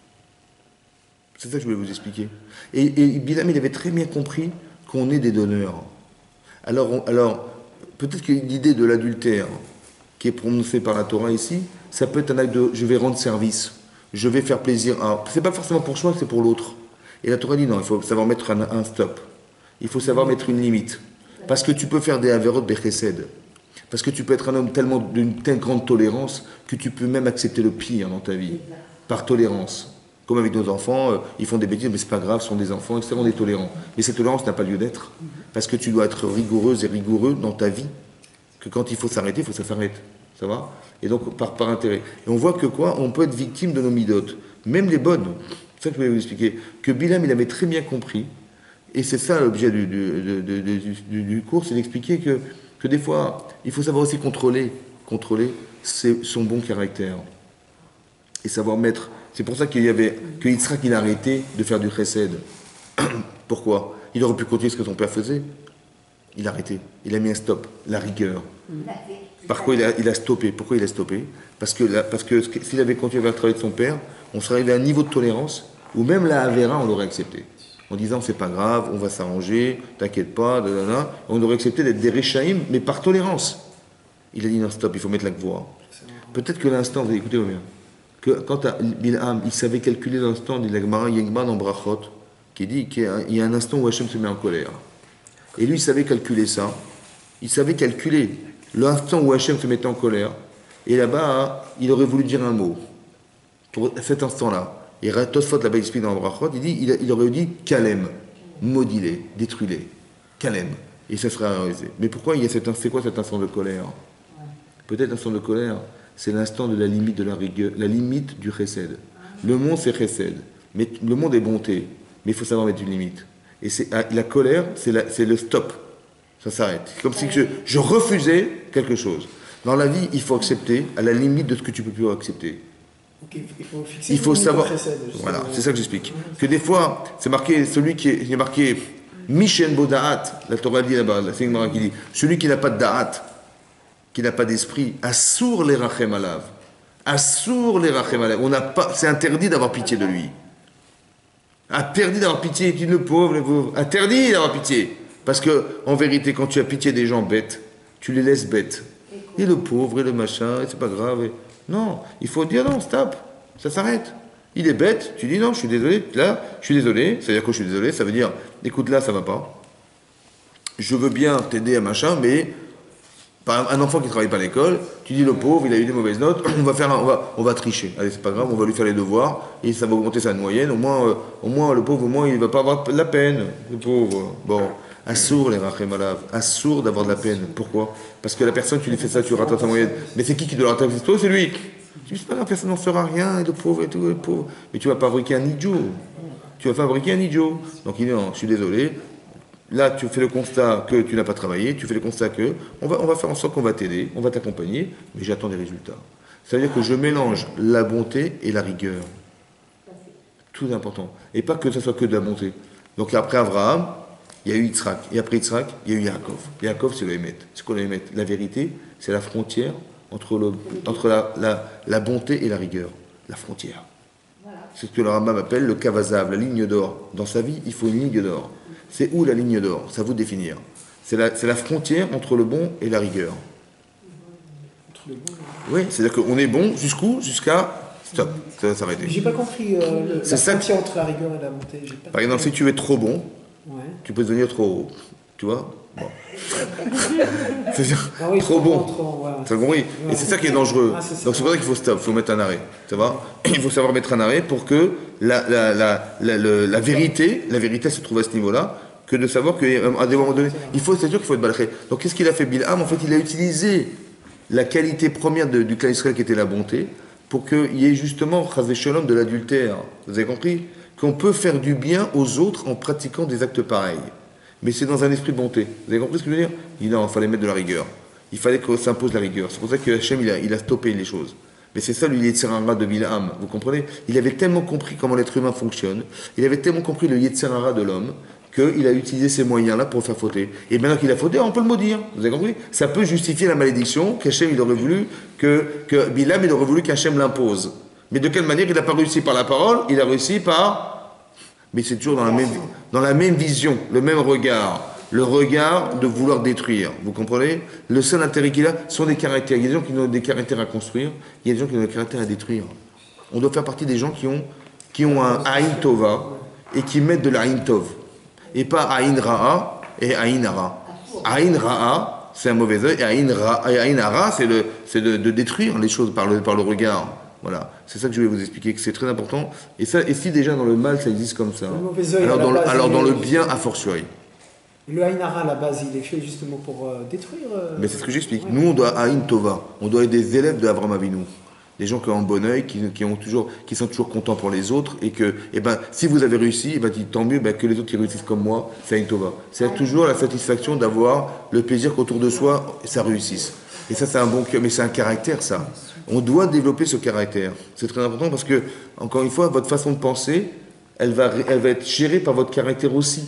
C'est ça que je voulais vous expliquer. Et, et Bilam, il avait très bien compris qu'on est des donneurs. Alors, on, alors peut-être que l'idée de l'adultère qui est prononcée par la Torah ici, ça peut être un acte de je vais rendre service, je vais faire plaisir. Alors, c'est pas forcément pour soi, c'est pour l'autre. Et la Torah dit non, il faut savoir mettre un, un stop. Il faut savoir mettre une limite. Parce que tu peux faire des averot bechesed. Parce que tu peux être un homme tellement d'une telle grande tolérance que tu peux même accepter le pire dans ta vie, par tolérance. Comme avec nos enfants, euh, ils font des bêtises, mais c'est pas grave, ce sont des enfants, et cetera. On est tolérant. Mais cette tolérance n'a pas lieu d'être. Parce que tu dois être rigoureuse et rigoureux dans ta vie. Que quand il faut s'arrêter, il faut que ça s'arrête. Ça va? Et donc, par, par intérêt. Et on voit que quoi? On peut être victime de nos midotes. Même les bonnes. C'est ça que je voulais vous expliquer. Que Bilam, il avait très bien compris. Et c'est ça l'objet du, du, du, du, du, du cours, c'est d'expliquer que, que des fois, il faut savoir aussi contrôler, contrôler ses, son bon caractère. Et savoir mettre... C'est pour ça qu'il y avait... que Yitzhak, il a arrêté de faire du chesed. Pourquoi? Il aurait pu continuer ce que son père faisait. Il a arrêté. Il a mis un stop. La rigueur. Par quoi il a, il a stoppé? Pourquoi il a stoppé? Parce que, la, parce que s'il avait continué à faire le travail de son père, on serait arrivé à un niveau de tolérance où même la Avera, on l'aurait accepté. En disant, c'est pas grave, on va s'arranger, t'inquiète pas, dadana. On aurait accepté d'être des Réchaïm, mais par tolérance. Il a dit, non, stop, il faut mettre la voix. Peut-être que l'instant, vous écoutez bien, que quand Bilham, il savait calculer l'instant, dit la Gemara, il y a une Gemara dans Brachot, qui dit qu'il y a un instant où Hachem se met en colère. Et lui, il savait calculer ça. Il savait calculer l'instant où Hachem se mettait en colère. Et là-bas, il aurait voulu dire un mot. Pour cet instant-là. Et Tosfot, là-bas, il explique dans Brachot, il, dit, il, il aurait dit Kalem, maudis-les, détruis-les. Kalem. Et ça serait arrêté. Mais pourquoi il y a cet instant? C'est quoi cet instant de colère? Peut-être l'instant de colère, c'est l'instant de la limite de la rigueur, la limite du chesed. Le monde, c'est chesed. Mais le monde est bonté. Mais il faut savoir mettre une limite. Et c'est, la colère, c'est, la, c'est le stop. Ça s'arrête. C'est comme si je, je refusais quelque chose. Dans la vie, il faut accepter à la limite de ce que tu ne peux plus accepter. Okay, il faut, fixer il faut savoir. Précède, voilà, c'est ça que j'explique. Que des fois, c'est marqué, celui qui est, qui est marqué Mishen Bodaat, la Torah dit là-bas, la Seigneur qui dit, celui qui n'a pas de Da'at, qui n'a pas d'esprit, Assour les Rachem Alav. Assour les Rachem Alav. On n'a pas, c'est interdit d'avoir pitié de lui. Interdit d'avoir pitié, tu le pauvre, le pauvre. Interdit d'avoir pitié. Parce que, en vérité, quand tu as pitié des gens bêtes, tu les laisses bêtes. Et le pauvre, et le machin, et c'est pas grave. Et... Non, il faut dire non, stop, ça s'arrête. Il est bête, tu dis non, je suis désolé, là, je suis désolé, c'est-à-dire que je suis désolé, ça veut dire, écoute, là, ça va pas. Je veux bien t'aider à machin, mais par un enfant qui ne travaille pas à l'école, tu dis le pauvre, il a eu des mauvaises notes, on va faire, un, on va, on va tricher. Allez, c'est pas grave, on va lui faire les devoirs et ça va augmenter sa moyenne. Au moins, euh, au moins, le pauvre, au moins, il va pas avoir de la peine, le pauvre. Bon. Assour les rachem alav, assour d'avoir de la peine. Pourquoi? Parce que la personne, tu lui fais ça, tu rates sa moyenne. Mais c'est qui qui doit la rattraper? C'est toi, c'est lui. Tu dis, c'est pas la personne n'en fera rien, et le pauvre, et tout, et le pauvre. Mais tu vas fabriquer un idiot. Tu vas fabriquer un idiot. Donc il dit, non, je suis désolé. Là, tu fais le constat que tu n'as pas travaillé, tu fais le constat que on va, on va faire en sorte qu'on va t'aider, on va t'accompagner, mais j'attends des résultats. Ça veut dire que je mélange la bonté et la rigueur. Tout important. Et pas que ce soit que de la bonté. Donc après Abraham, il y a eu Yitzhak. Et après Yitzhak, il y a eu Yaakov. Yaakov, c'est le Hémet. C'est quoi le Hémet? La vérité, c'est la frontière entre, le, entre la, la, la bonté et la rigueur. La frontière. C'est ce que le Rambam appelle le Kavazav, la ligne d'or. Dans sa vie, il faut une ligne d'or. C'est où la ligne d'or? C'est à vous de définir. C'est la, c'est la frontière entre le bon et la rigueur. Entre le bon et Oui, c'est-à-dire qu'on est bon jusqu'où? Jusqu'à... Stop, ça va s'arrêter. J'ai pas compris euh, le, la ça frontière entre la rigueur et la bonté. J'ai pas Par exemple, si tu es trop bon, ouais. tu peux devenir trop haut. Tu vois? Bon. C'est-à-dire, Ah oui, trop bon. Trop, ouais. Ça compris? Ouais. Et c'est ça qui est dangereux. Ah, c'est ça. Donc c'est pour ça qu'il faut stop, il faut mettre un arrêt. Ça va? Il faut savoir mettre un arrêt pour que la, la, la, la, la, la vérité, la vérité se trouve à ce niveau-là, que de savoir qu'à des moments donnés, il faut, c'est sûr qu'il faut être balché. Donc qu'est-ce qu'il a fait Bilham? En fait, il a utilisé la qualité première de, du clan Israël qui était la bonté, pour qu'il y ait justement Chazé Shalom de l'adultère. Vous avez compris? Qu'on peut faire du bien aux autres en pratiquant des actes pareils. Mais c'est dans un esprit de bonté. Vous avez compris ce que je veux dire? Il non, il fallait mettre de la rigueur. Il fallait que s'impose la rigueur. C'est pour ça que Hachem, il a, il a stoppé les choses. Mais c'est ça le Yetzirara de Bilham. Vous comprenez? Il avait tellement compris comment l'être humain fonctionne, il avait tellement compris le Yetzirara de l'homme, qu'il a utilisé ces moyens-là pour faire fauter. Et maintenant qu'il a fauté, on peut le maudire. Vous avez compris? Ça peut justifier la malédiction qu'Hachem, il aurait voulu, que, que Bilham, il aurait voulu qu'Hachem l'impose. Mais de quelle manière? Il n'a pas réussi par la parole, il a réussi par... Mais c'est toujours dans la, même, dans la même vision, le même regard. Le regard de vouloir détruire. Vous comprenez? Le seul intérêt qu'il a sont des caractères. Il y a des gens qui ont des caractères à construire, il y a des gens qui ont des caractères à détruire. On doit faire partie des gens qui ont, qui ont un Aïn Tova et qui mettent de l'Aïn Tov. Et pas Aïn Ra'a et Aïn Ara. Aïn Ra'a, c'est un mauvais œil, et Aïn Ra, Aïn Ara, c'est, le, c'est de, de détruire les choses par le, par le regard. Voilà, c'est ça que je vais vous expliquer, que c'est très important. Et, ça, et si déjà dans le mal, ça existe comme ça, Le mauvais œil, alors à la dans le, base, alors il dans est- le bien, a fortiori. Le Aïn Hara, à la base, il est fait justement pour euh, détruire. euh, Mais c'est ce que j'explique. ouais. Nous, on doit à Aïn Tova, on doit être des élèves de Avraham Avinu. Des gens qui ont un bon œil, qui, qui, ont toujours, qui sont toujours contents pour les autres, et que, eh ben, si vous avez réussi, eh ben, dites, tant mieux ben, que les autres qui réussissent comme moi, c'est Aïn Tova. C'est toujours la satisfaction d'avoir le plaisir qu'autour de soi, ça réussisse. Et ça, c'est un bon cœur, mais c'est un caractère, ça. On doit développer ce caractère. C'est très important parce que, encore une fois, votre façon de penser, elle va, elle va être gérée par votre caractère aussi.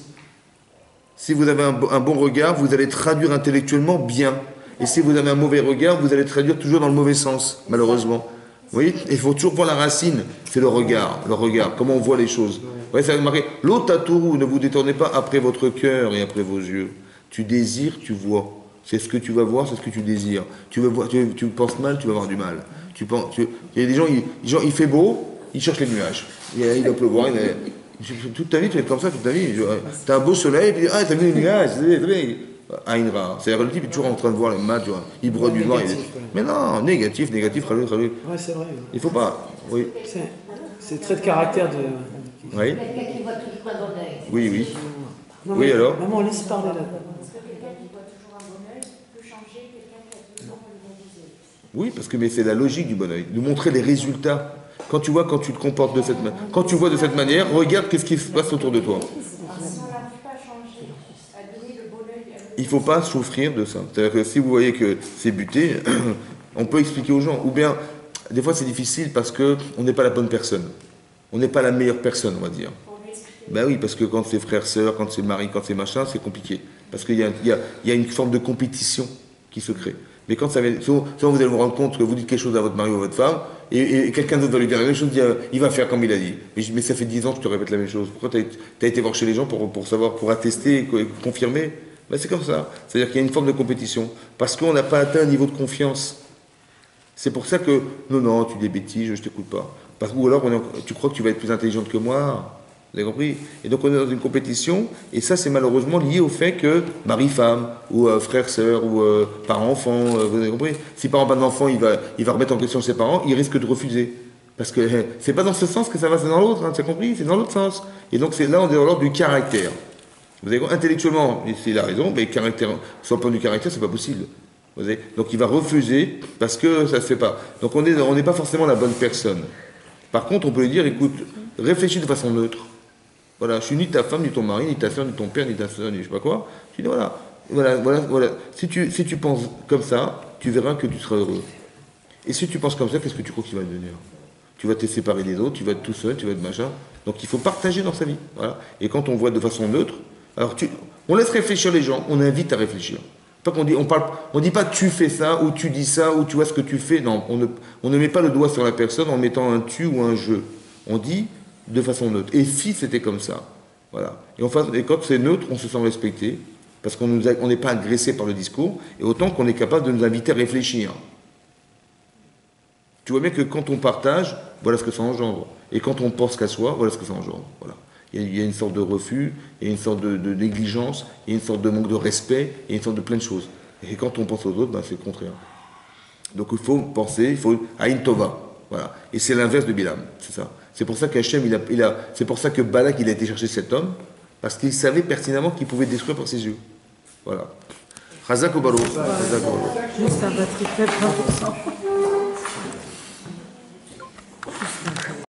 Si vous avez un, bo- un bon regard, vous allez traduire intellectuellement bien. Et si vous avez un mauvais regard, vous allez traduire toujours dans le mauvais sens, malheureusement. Vous voyez, il faut toujours voir la racine, c'est le regard, le regard, comment on voit les choses. Vous voyez, ça va marquer. L'otatourou, ne vous détournez pas après votre cœur et après vos yeux. Tu désires, tu vois. C'est ce que tu vas voir, c'est ce que tu désires. Tu veux voir, tu, tu penses mal, tu vas avoir du mal. Tu penses, tu- il y a des gens, ils, les gens, il fait beau, ils cherchent les nuages. Il, il va pleuvoir, il a- toute ta vie, tu vas être comme ça, toute ta vie. Tu as un beau soleil, et puis ah, t'as vu les nuages, c'est vrai. Aïn Ra. C'est-à-dire le type est toujours en train de voir les maths, tu vois. Il broie du noir. il est- Négatif, ouais. Mais non, négatif, négatif, ralou, ralou. Ouais, c'est vrai. ouais. Il faut pas. Oui. C'est c'est trait de caractère de. Oui, Quelqu'un qui voit toujours un bon œil. oui, oui. Non, Oui, mais- alors Maman, laisse parler là. Parce que quelqu'un qui voit toujours un bon œil peut changer quelqu'un qui a toujours un bon visage. Oui, parce que mais c'est la logique du bon oeil. Nous montrer les résultats. Quand tu vois, quand tu te comportes de cette manière, quand tu vois de cette manière, regarde qu'est-ce qui se passe autour de toi. Si on n'arrive pas à changer, à donner le bon œil à l'autre, Il ne faut pas souffrir de ça. C'est-à-dire que si vous voyez que c'est buté, on peut expliquer aux gens. Ou bien, des fois c'est difficile parce qu'on n'est pas la bonne personne. On n'est pas la meilleure personne, on va dire. pour lui expliquer. Ben oui, parce que quand c'est frère, sœur, quand c'est mari, quand c'est machin, c'est compliqué. Parce qu'il y a, il y, a, il y a une forme de compétition qui se crée. Mais quand ça vient, souvent, souvent vous allez vous rendre compte que vous dites quelque chose à votre mari ou à votre femme, et, et quelqu'un d'autre va lui dire la même chose, dit, euh, il va faire comme il a dit. Mais, je dis, mais ça fait dix ans que je te répète la même chose. Pourquoi tu as été voir chez les gens pour, pour savoir, pour attester, et co- et confirmer? Ben c'est comme ça. C'est-à-dire qu'il y a une forme de compétition. Parce qu'on n'a pas atteint un niveau de confiance. C'est pour ça que, non, non, tu dis des bêtises, je t'écoute pas. Parce, ou alors, on est en- tu crois que tu vas être plus intelligente que moi. Vous avez compris? Et donc, on est dans une compétition, et ça, c'est malheureusement lié au fait que mari-femme, ou euh, frère-sœur, ou euh, parent-enfant, euh, vous avez compris? Si parent pas d'enfant, il va, il va remettre en question ses parents, il risque de refuser. Parce que euh, c'est pas dans ce sens que ça va, c'est dans l'autre, hein, tu as compris? C'est dans l'autre sens. Et donc, c'est là, on est dans l'ordre du caractère. Vous avez compris? Intellectuellement, il a raison, mais caractère, sur le plan du caractère, c'est pas possible. Vous avez- donc, il va refuser parce que ça se fait pas. Donc, on n'est on n'est pas forcément la bonne personne. Par contre, on peut lui dire, écoute, réfléchis de façon neutre. Voilà, je suis ni ta femme, ni ton mari, ni ta soeur, ni ton père, ni ta soeur, ni je sais pas quoi. Je dis voilà, voilà, voilà, voilà. Si tu, si tu penses comme ça, tu verras que tu seras heureux. Et si tu penses comme ça, qu'est-ce que tu crois qu'il va devenir? Tu vas te séparer des autres, tu vas être tout seul, tu vas être machin. Donc il faut partager dans sa vie. Voilà. Et quand on voit de façon neutre, alors tu, on laisse réfléchir les gens, on invite à réfléchir. Pas qu'on dit, on parle, on dit pas tu fais ça ou tu dis ça ou tu vois ce que tu fais. Non, on ne, on ne met pas le doigt sur la personne en mettant un tu ou un je. On dit de façon neutre. Et si c'était comme ça, voilà. Et, enfin, et quand c'est neutre, on se sent respecté parce qu'on nous a- on n'est pas agressé par le discours et autant qu'on est capable de nous inviter à réfléchir. Tu vois bien que quand on partage, voilà ce que ça engendre. Et quand on pense qu'à soi, voilà ce que ça engendre. Voilà. Il y a, il y a une sorte de refus, il y a une sorte de, de négligence, il y a une sorte de manque de respect, il y a une sorte de plein de choses. Et quand on pense aux autres, ben, c'est le contraire. Donc il faut penser, il faut Aïn Tova. Voilà. Et c'est l'inverse de Bilam, c'est ça. C'est pour ça qu'Hachem, il a, il a, c'est pour ça que Balak, il a été chercher cet homme, parce qu'il savait pertinemment qu'il pouvait détruire par ses yeux. Voilà. Chazak ou Baruch. Chazak ou Baruch. Juste un batterie faible, vingt pour cent.